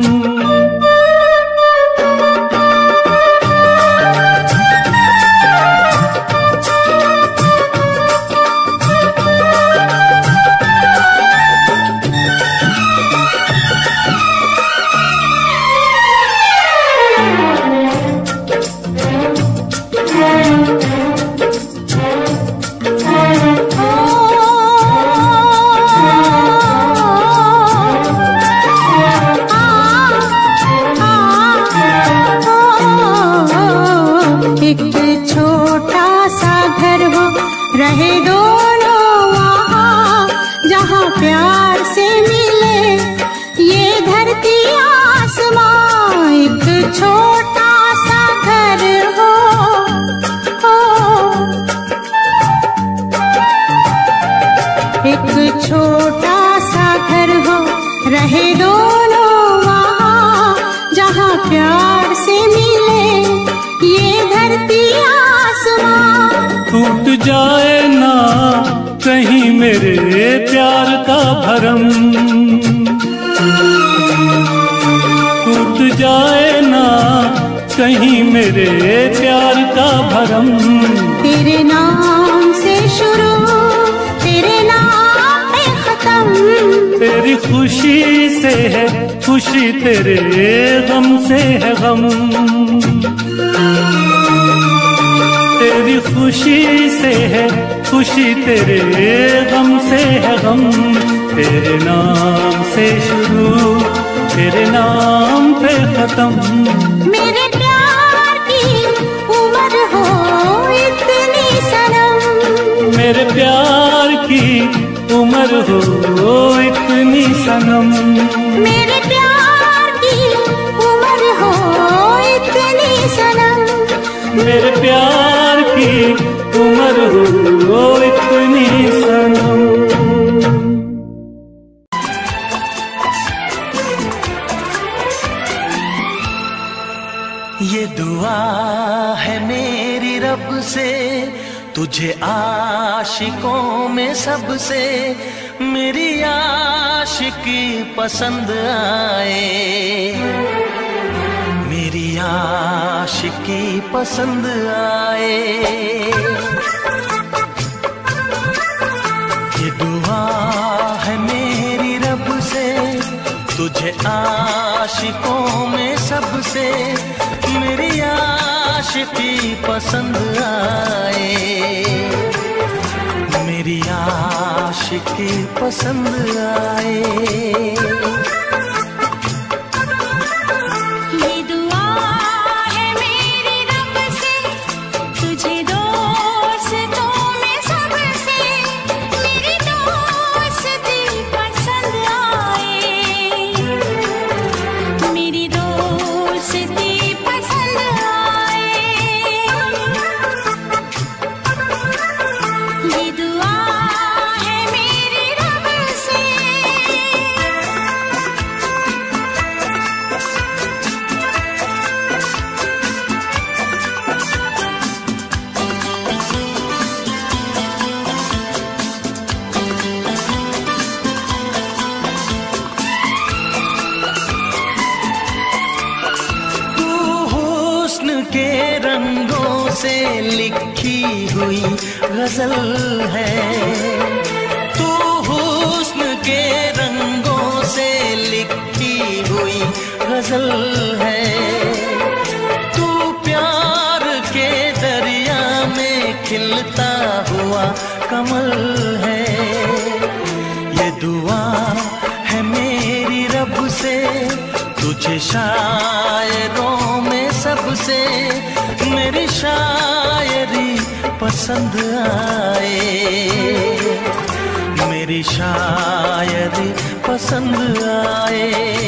एक छोटा सा घर हो रहे दोनों वहाँ, जहाँ प्यार से मिले ये धरती आसमां। एक छोटा सा घर हो, एक छोटा सा घर हो रहे दोनों वहाँ, जहाँ प्यार से मिले ये धरती आसमां। टूट जाए ना कहीं मेरे प्यार का भरम, टूट जाए ना कहीं मेरे प्यार का भरम। तेरे नाम से शुरू तेरे नाम पे खत्म। तेरी खुशी से है खुशी, तेरे गम से है गम। तेरी खुशी से है खुशी, तेरे गम से है गम। तेरे नाम से शुरू तेरे नाम पे खत्म। मेरे प्यार की उम्र हो इतनी सनम। मेरे प्यार की उम्र हो इतनी सनम। मेरे प्यार ये दुआ है मेरी रब से, तुझे आशिकों में सबसे मेरी आशिकी पसंद आए, मेरी आशिकी पसंद आए। ये दुआ है मेरी रब से, तुझे आशिकों में सबसे मेरी आशिकी पसंद आए, मेरी आशिकी पसंद आए। के रंगों से लिखी हुई गजल है, तू हुस्न के रंगों से लिखी हुई गजल है, तू प्यार के दरिया में खिलता हुआ कमल है। ये दुआ है मेरी रब से, तुझे शायरों में सबसे मेरी शायरी पसंद आए, मेरी शायरी पसंद आए।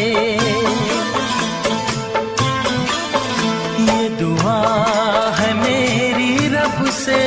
ये दुआ है मेरी रब से।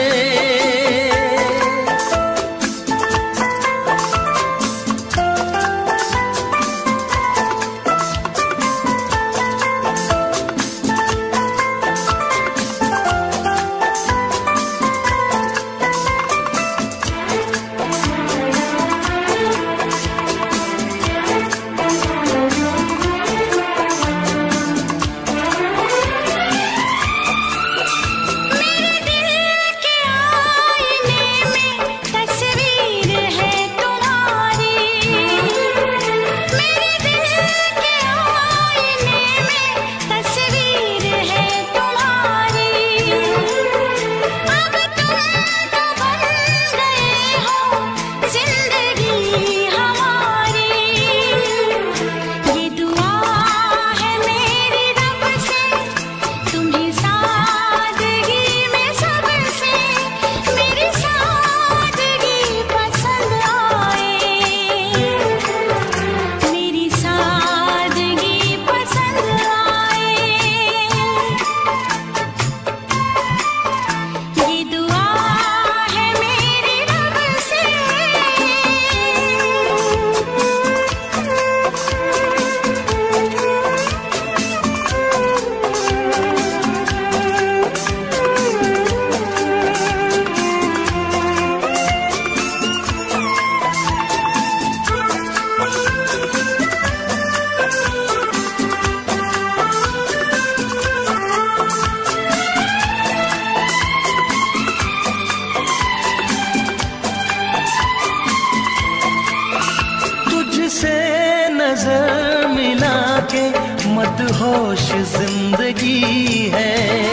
नजर मिला के मदहोश जिंदगी है,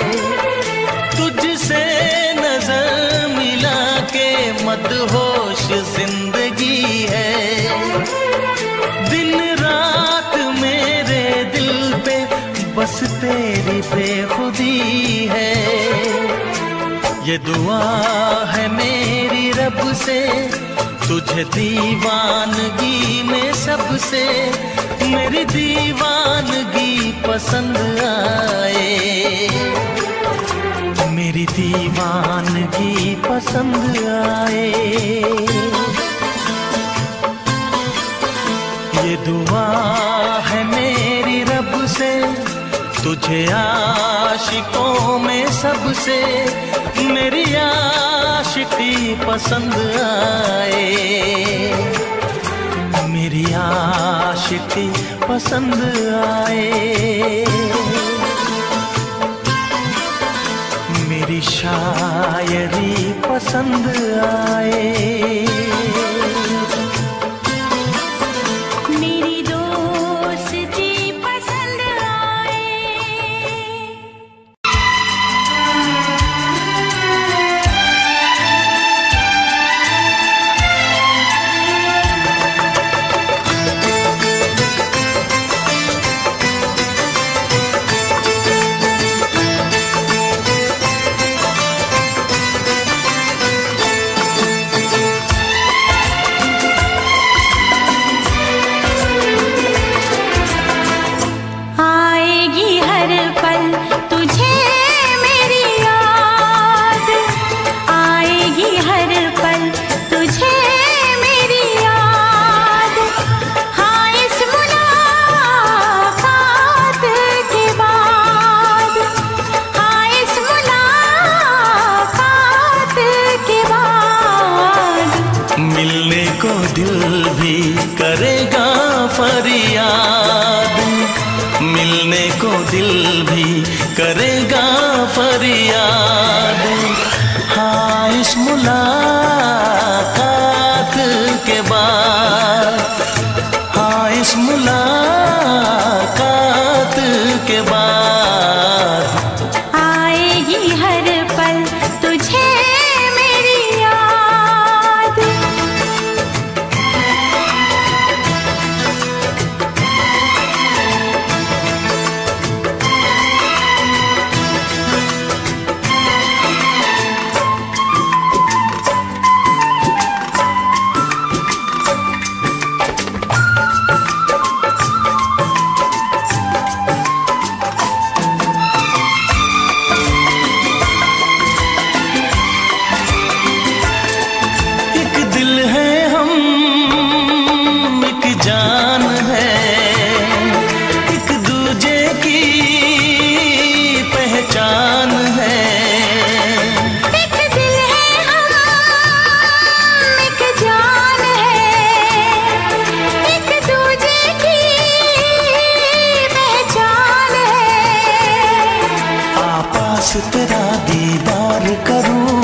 तुझसे नजर मिला के मदहोश जिंदगी है। दिन रात मेरे दिल पे बस तेरी बेखुदी है। ये दुआ है मेरी रब से, तुझे दीवानगी में सबसे मेरी दीवानगी पसंद आए, मेरी दीवानगी पसंद आए। ये दुआ है मेरी रब से, तुझे आशिकों में सबसे मेरी आशिकी पसंद आए, मेरी आशिकी पसंद आए, मेरी शायरी पसंद आए, मेरी दोस्ती पसंद आए। आएगी हर पल तुझे मेरी याद, आएगी हर पल तुझे मेरी याद। हाँ इस मुलाकात के बाद, हाँ इस मुलाकात के बाद मिलने को दिल भी करेगा फरियाद, मिलने को दिल भी करेगा फरियाद। हाँ इस मुलाकात के बाद, हाँ इस मुलाकात के बाद आएगी हर पल तुझे मेरी याद। एक दिल है हम, एक जान है, एक दूजे की पहचान है। एक दिल है हम, एक जान है, एक दूजे की पहचान है। आपास तेरा दीदार करूं,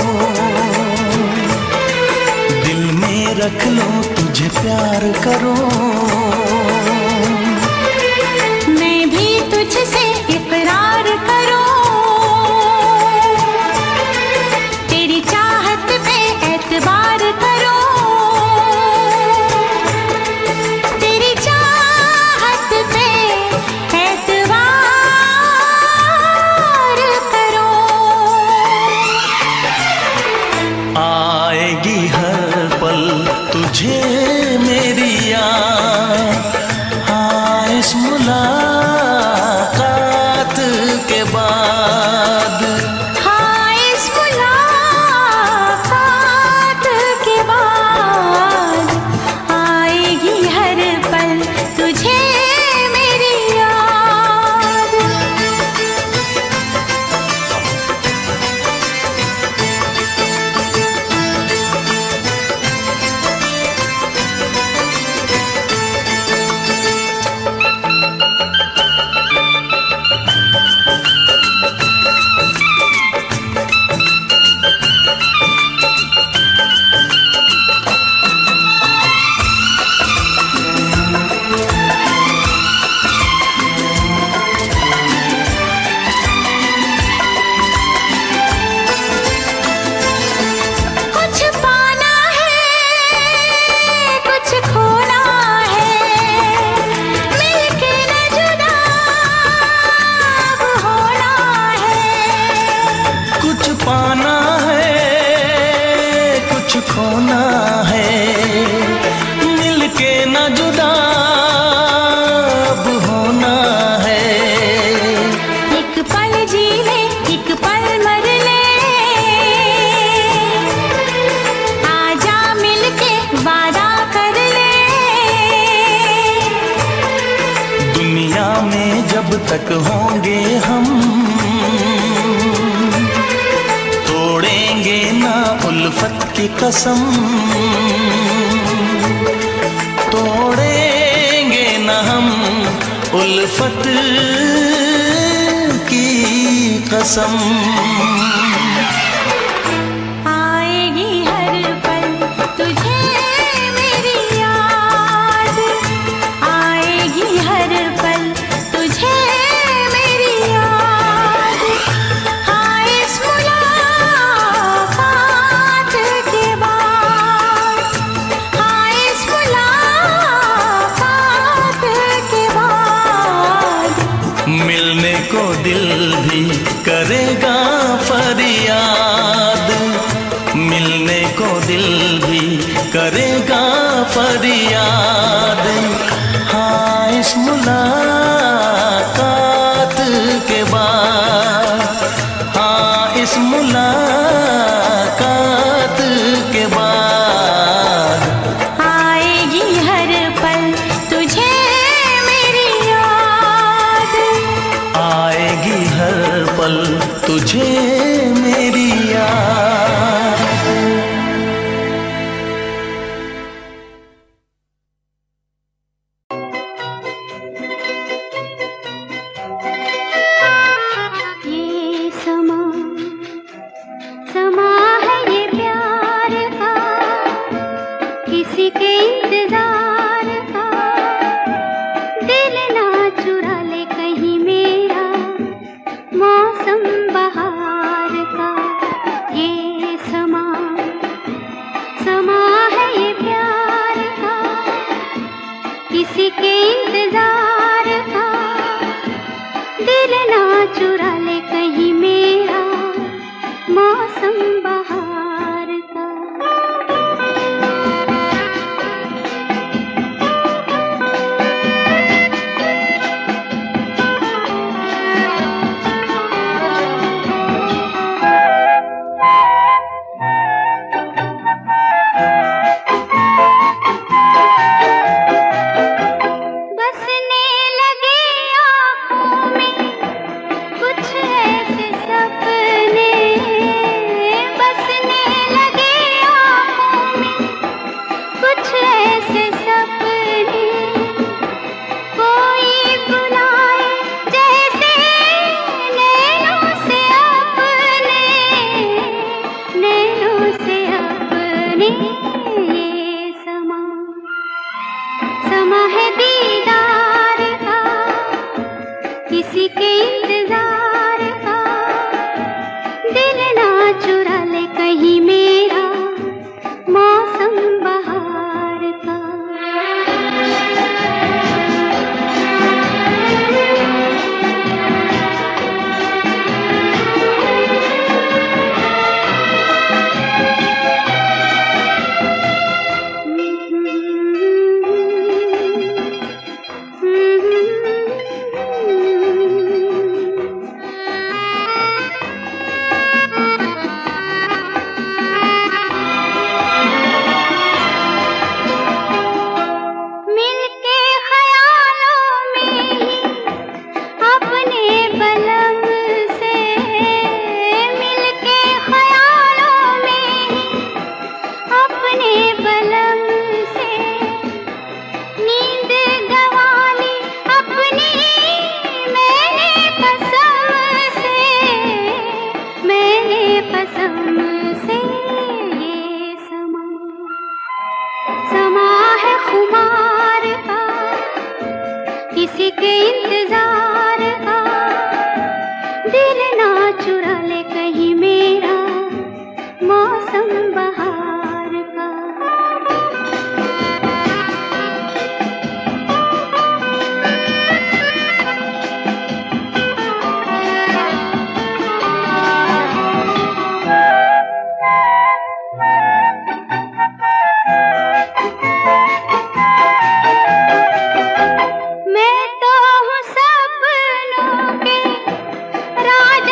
दिल में रख लो तुझे प्यार करूं, मैं भी तुझसे इकरार करूं, तेरी चाहत पे एतबार करूं, तेरी चाहत पे एतबार करूं। आएगी हर पल तुझे मेरी याद, तक होंगे हम, तोड़ेंगे ना उल्फत की कसम, तोड़ेंगे ना हम उल्फत की कसम। आएगी हर पल तुझे मेरी याद, आएगी हर पल तुझे मेरी याद। हाँ इस मुलाकात के बाद, हाँ इस मुलाकात के बाद मिलने को दिल भी करेगा फरियाद, मिलने को दिल भी करेगा फरियाद। हाँ इस मुलाकात के बाद, हाँ इस मुलाकात के बाद आएगी हर पल तुझे मेरी याद, आएगी हर पल तुझे मेरी याद। ये समा समा है ये प्यार का, किसी के इंतजार का। दिल ना चुरा ले कहीं मेरा मौसम बहार का। ये समा समा है ये प्यार का, किसी के इंतजार का। दिल ना चुरा ले कहीं मेरा मौसम बहार का। बसने लगे आँखों में कुछ ऐसे सपने, बसने लगे आँखों में कुछ ऐसे सपने। कोई बुलाए जैसे नैनों से अपने, नैनों से अपने। ये समा समा है दीदार का, किसी के इंतजार का। दिल ना चुरा ले कहीं मेरा मौसम बहार का। मिलके ख्यालों में ही अपने बलम से, मिलके ख्यालों में ही अपने बलम से। नींद गंवाली अपनी मैंने कसम से, मैंने कसम से। ये समा समा है खुमार का, किसी के इंतजार का। दिल ना चुरा ले कहीं मेरा मौसम बहार का। मैं तो हूँ सपनों के राजा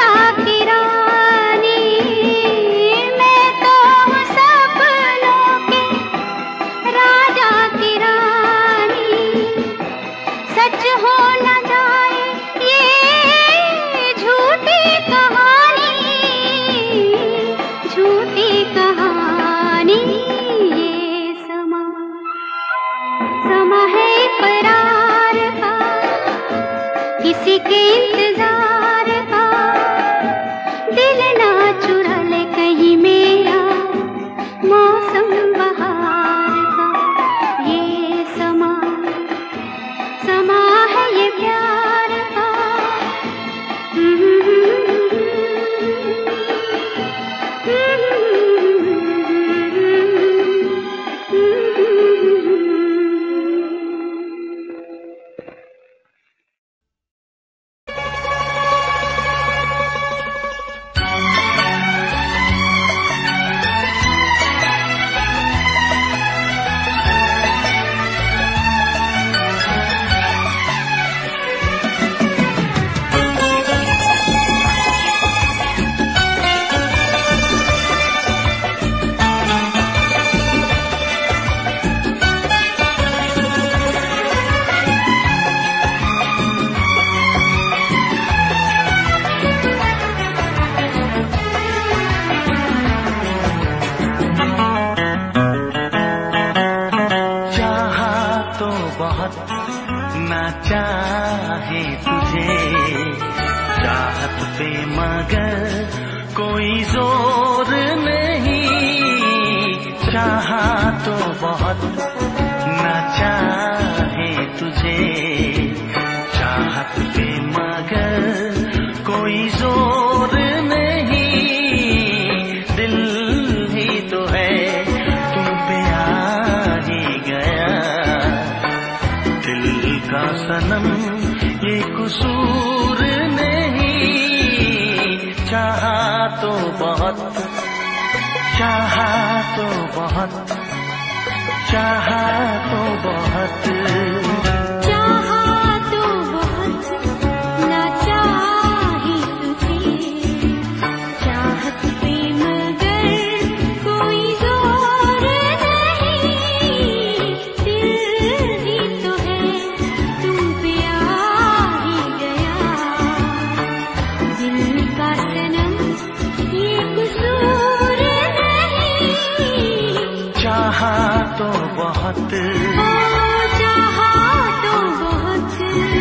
चाहे तुझे, चाहत पे मगर कोई जोर नहीं, चाहा तो बहुत ना चाहे तुझे, चाहत पे मगर कोई जोर नहीं, दिल ही तो है तुम पे आ ही गया, दिल का सनम ये कसूर नहीं, चाहा तो बहुत, चाहा तो बहुत, चाहा तो बहुत, चाहा तो बहुत ना चाहे तुझे, चाहत पे मगर कोई जोर नहीं, दिल ही तो है तुम पे आ ही गया, दिल का सनम ये कसूर नहीं, चाहा तो बहुत, चाहा तो बहुत।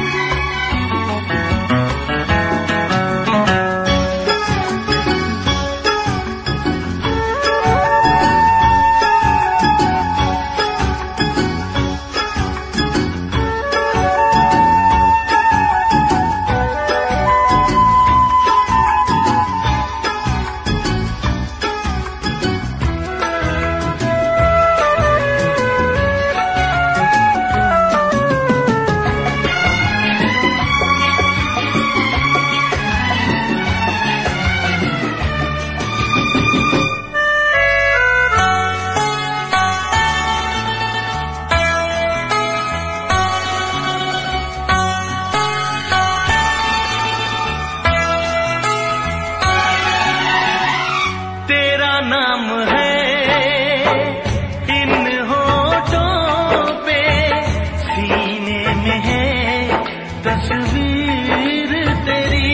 तेरा नाम है इन होठों पे, सीने में है तस्वीर तेरी,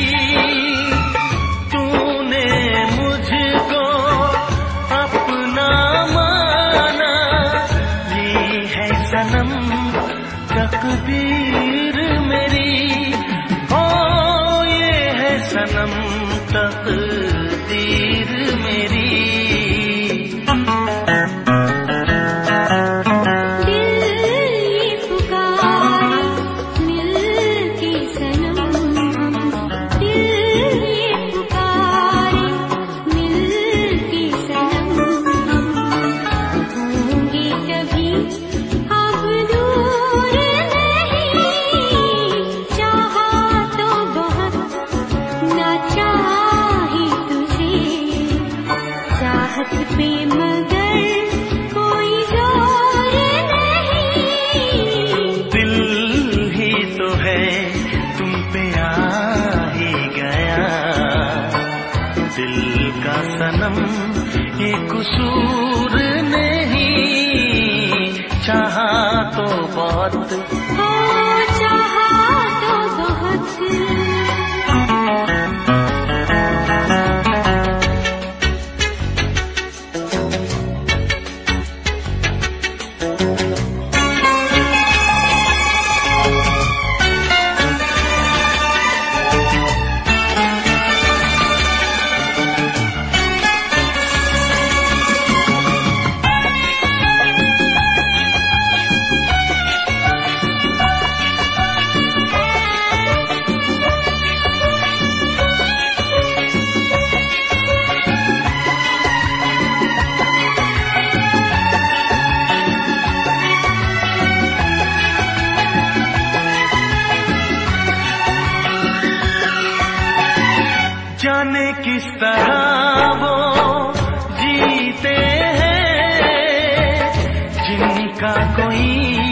तूने मुझको अपना माना, ये है सनम तकदीर मेरी, ओ ये है सनम तकदीर मेरी, दिल ये पुकारे मिलके सनम, दिल ये पुकारे मिलके सनम, होंगे कभी अब दूर नहीं, चाहा तो बहुत ना चाहे तुझे, चाहत पे मगर कोई जोर नहीं, दिल ही तो है तुम पे आ ही गया, दिल का सनम ये कसूर नहीं, चाहा तो बहुत, चाहा तो बहुत। जाने किस तरह वो जीते हैं जिनका कोई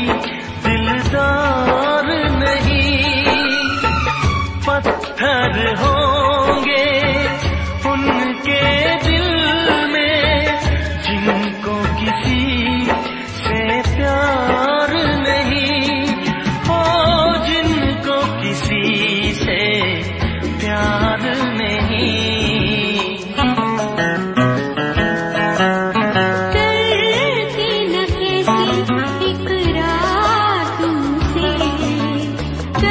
दिलदार नहीं, पत्थर होंगे उनके दिल में जिनको किसी से प्यार नहीं, हो जिनको किसी से प्यार नहीं, करके न कैसे इकरार तुमसे,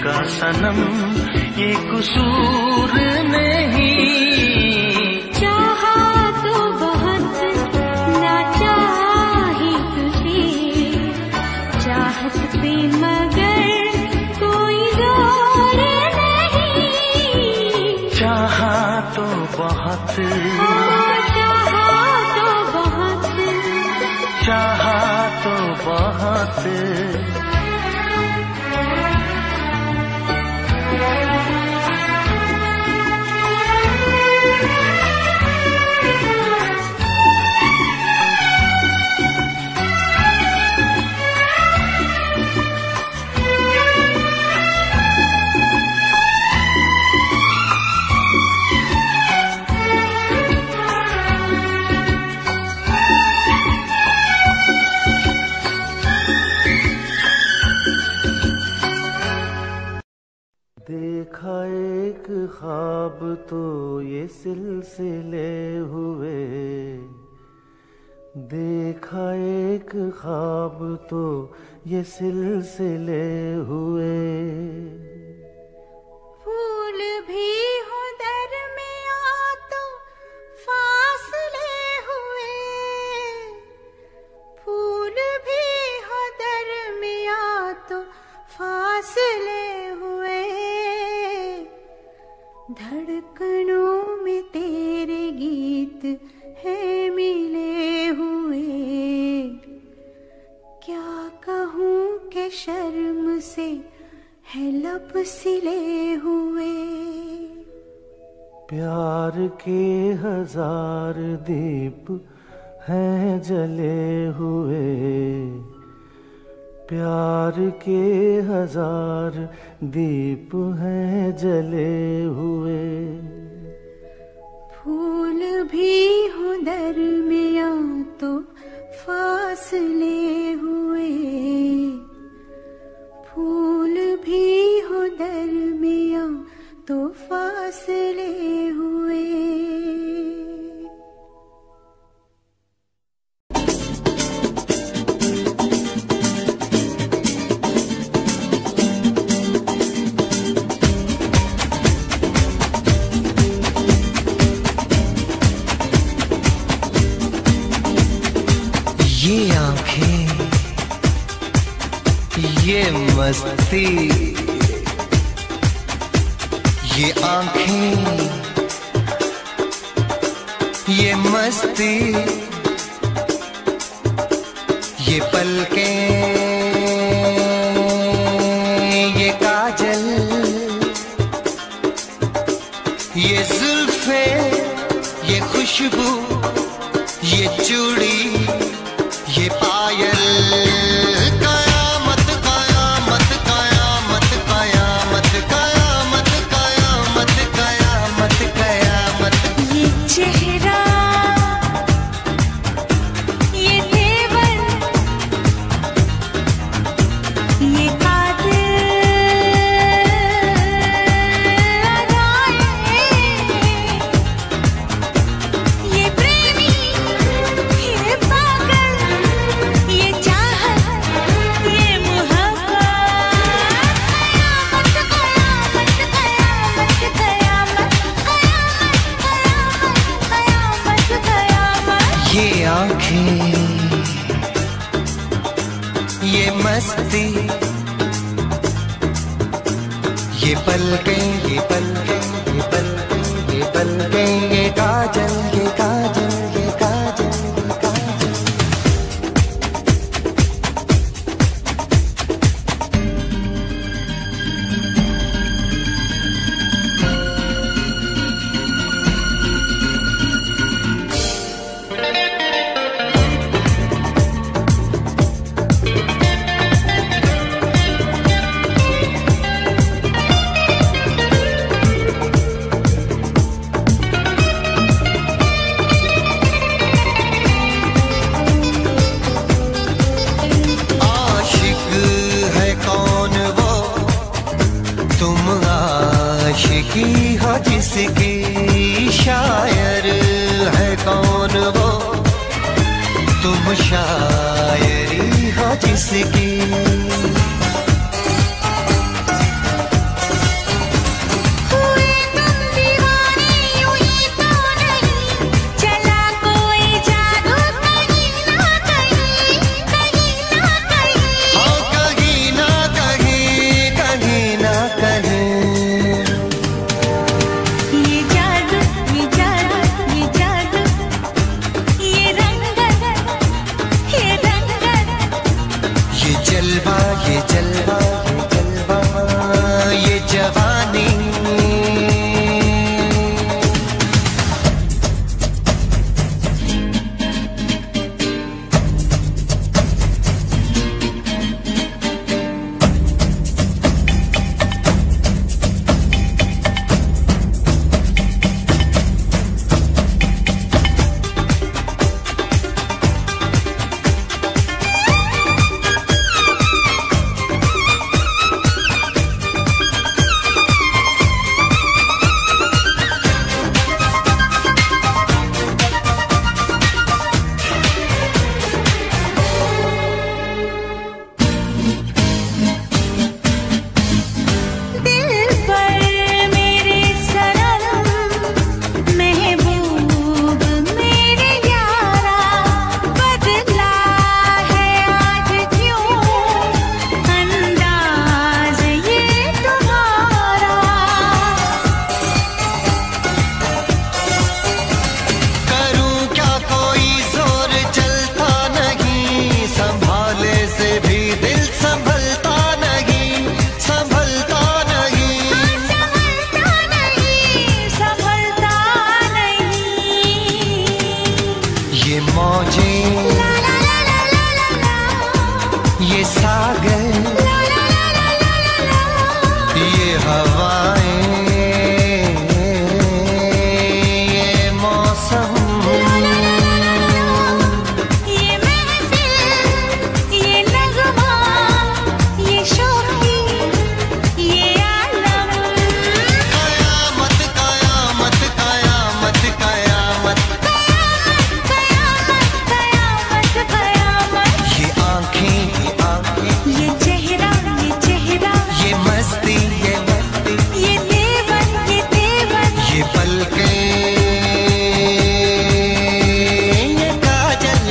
का सनम ये कसूर नहीं। चाहा तो बहुत ना चाहे तुझे, चाहत पे मगर कोई जोर नहीं। चाहा तो बहुत, चाहा तो बहुत, चाहा तो बहुत। देखा एक ख्वाब तो ये सिलसिले हुए, देखा एक ख्वाब तो ये सिलसिले हुए। फूल भी हो दरमिया तो फासले हुए, फूल भी हो दरमिया तो फासले हुए। धड़कनों में तेरे गीत है मिले हुए। क्या कहूँ कि शर्म से है लब सिले हुए। प्यार के हजार दीप हैं जले हुए, प्यार के हजार दीप हैं जले हुए। फूल भी हो दरमिया तो फासले हुए, फूल भी हो दरमिया तो फासले हुए। ये आंखें, ये मस्ती, ये आंखें, ये मस्ती, ये पलकें, ये काजल, ये जुल्फे, ये खुशबू, ये चूड़ी, ये पायल। कयामत कयामत कयामत कयामत कयामत कयामत कयामत कयामत। ये चेहरा, ये तेवर, ये ये प्रेमी, ये पागल, ये चाहत, ये मोहब्बत। कयामत कयामत कयामत कयामत कयामत कयामत। ये आंखें, ये मस्ती, ये पलकें, ये पलकें, ये पलकें, ये पलकें, ये काजल, ये काजल, ये काजल, ये काजल। आशिकी हो जिसकी, शायर है कौन वो, तुम शायरी हो जिसकी। हवाएं, ये मौसम, ये महफिल, ये नगमा, ये शोखी, ये आलम। कयामत कयामत कयामत कयामत कयामत कयामत। ये आंखें ये चेहरा ये मस्ती ये देवन ये पलकें, ये काजल,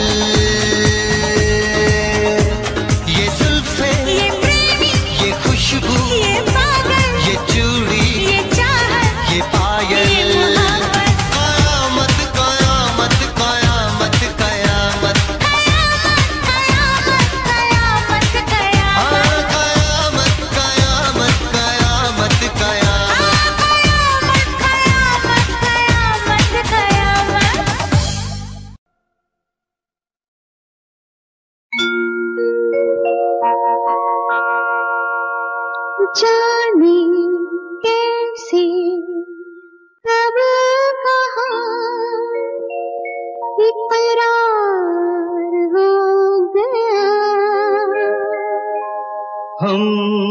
ये जुल्फे, ये प्रेमी, ये खुशबू, ये पागल, ये चूड़ी, ये चाहत, ये ये पायल। मोहब्बत। कयामत कयामत कयामत कयामत कयामत कयामत कयामत। कयामत कयामत कयामत कयामत। जाने कैसे कब कहाँ इकरार हो गया। हम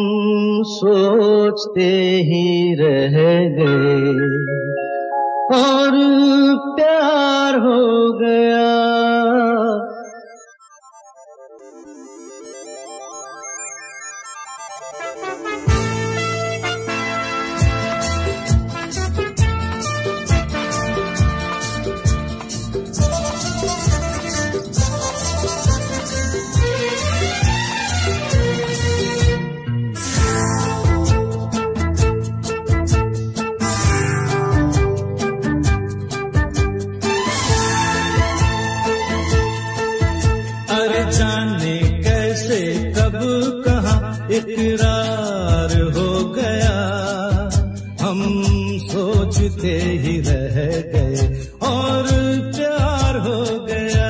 सोचते ही रह गए और प्यार हो गया। अरे जाने कैसे कब कहाँ इकरार हो गया। हम सोचते ही रह गए और प्यार हो गया।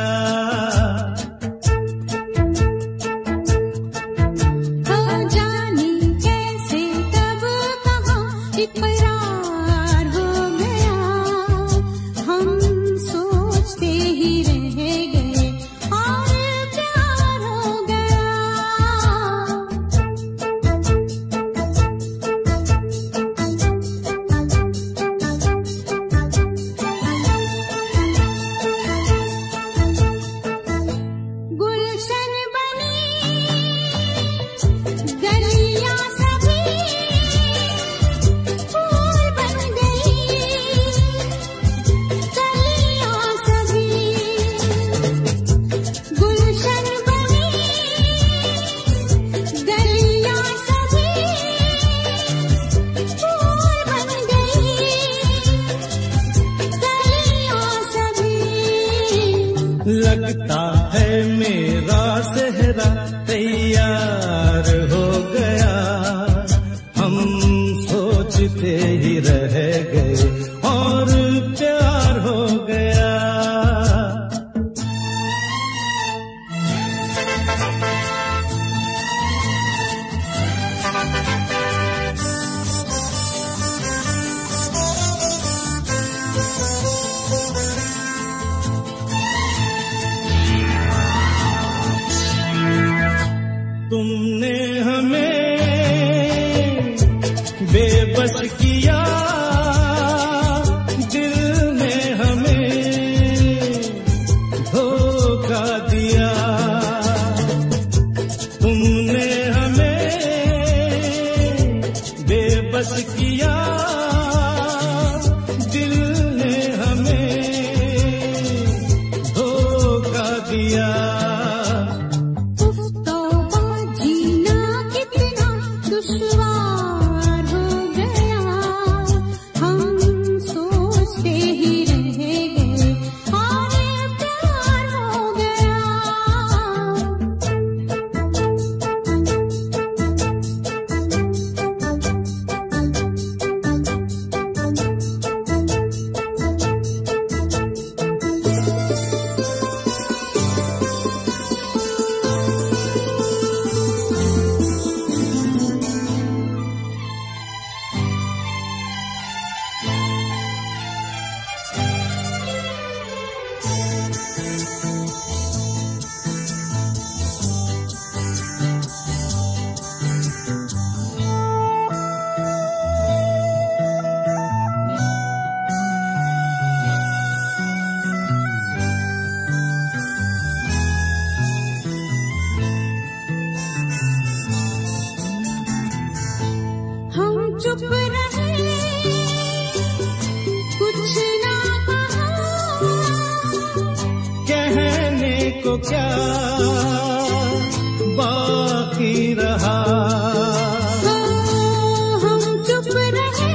जाने कैसे कब कहाँ इकरार हो गया। हम सोचते ही रह गए और प्यार हो गया। गुलशन बनी गलियां सभी फूल बन गई। गलियां सभी गुलशन बनी गलियां सभी फूल बन गई। गलियां सभी लगता है मेरा सेहरा तैयार हो गया। हम सोचते ही रह गए और प्यार हो गया। तुमने हमें बेबस किया, दिल ने हमें धोखा दिया। तुमने हमें बेबस किया, दिल ने हमें धोखा दिया। जीना कितना दुश्वार हो गया। हम सोचते ही रह गए और प्यार हो गया। को क्या बाकी रहा। हम चुप रहे,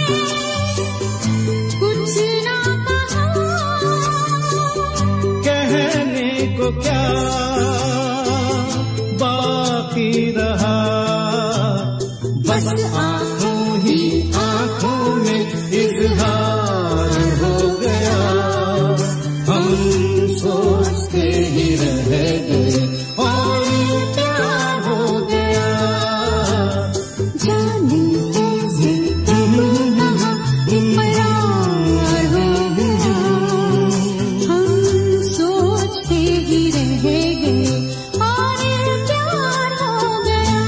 कुछ ना कहा, कहने को क्या बाकी रहा। बस आंखों ही आंखों में इजहार हो गया, हम सोचते ही रह गए और प्यार हो गया। जाने कैसे इकरार हो गया, हम सोचते ही रह गए और प्यार हो गया।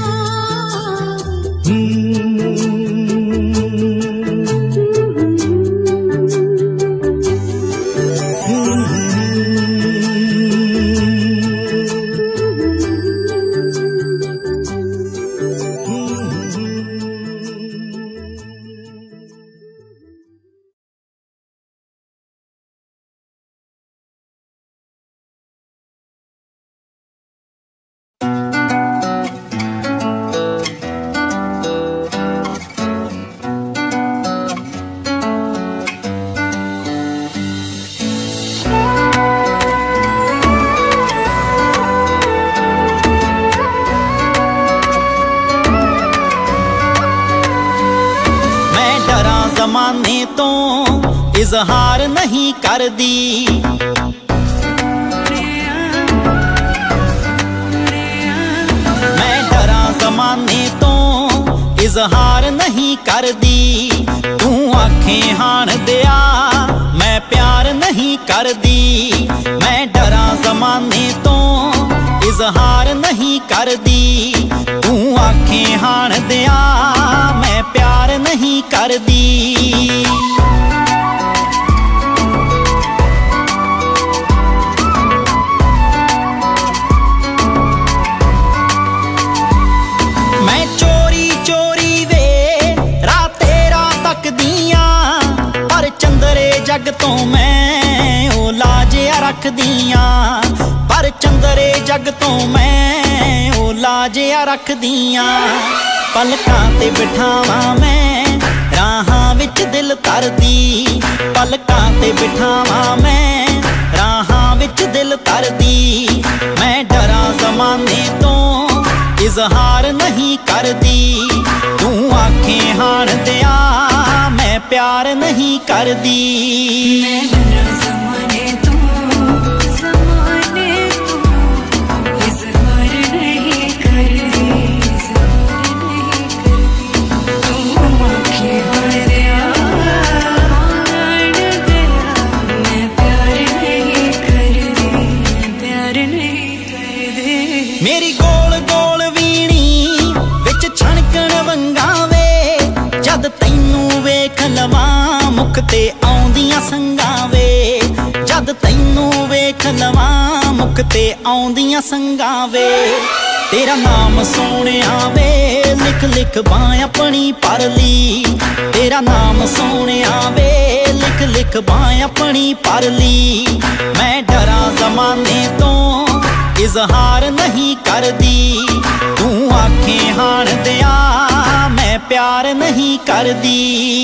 जमाने तो इजहार नहीं कर दी, मैं डरा जमाने तो इजहार नहीं कर दी। तू आखें हाण दिया मैं प्यार नहीं कर दी, मैं डरा जमाने तो इजहार नहीं कर दी। तू आखें हाण दिया मैं प्यार नहीं कर दी। मैं चोरी चोरी वे राते रात तक दियां, पर चंदरे जग तो मैं ओ लाजिया रख दियां, पर चंदरे जग तो मैं ओ लाजिया रख दियां। पलकां ते बिठावां मैं राहां विच दिल तरदी, पलकां ते बिठावां मैं राहां विच दिल तरदी। मैं डरा जमाने तो इजहार नहीं कर दी, तू आखें हाण दिया मैं प्यार नहीं कर दी। मैं डरा ज़माने तो इजहार नहीं कर दी, इजहार नहीं कर दी। तू आंखें हाण दिया मैं प्यार नहीं कर दी, प्यार नहीं कर दी। मेरी गोल गोल वीणी विच छणकण वंगावे, जद तैनू वेख लवां मुख ते आउंदियां संगां वे, जद तैनू वेख लवां मुख ते आउंदियां संगां वे। तेरा नाम सोहणिया वे लिख लिख बां अपनी परली, तेरा नाम सोहणिया वे लिख लिख बां अपनी परली। मैं डरा जमाने तो इजहार नहीं कर दी, तू आखें हाण दिया मैं प्यार नहीं कर दी।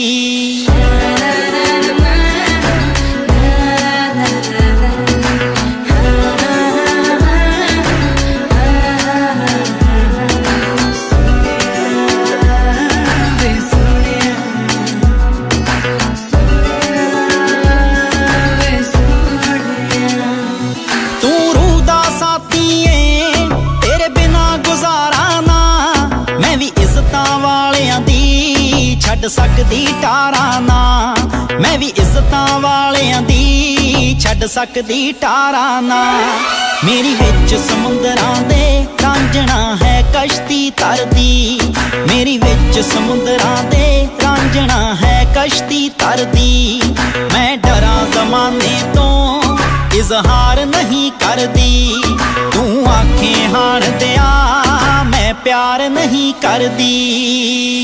तू रूदा साथी है तेरे बिना गुजारा ना, मैं भी इज्जतां वालियां दी छड्ड सकदी टारा ना, मैं भी इज्जतां वालियां दी छड्ड सकदी टारा ना। मेरी विच समुंदरां दे रांझणा है कश्ती तरदी, मेरी विच समुंदरां दे रांझणा है कश्ती तरदी। मैं डरा जमाने तो इजहार नहीं कर दी, तू आखें हाण दिया मैं प्यार नहीं कर दी।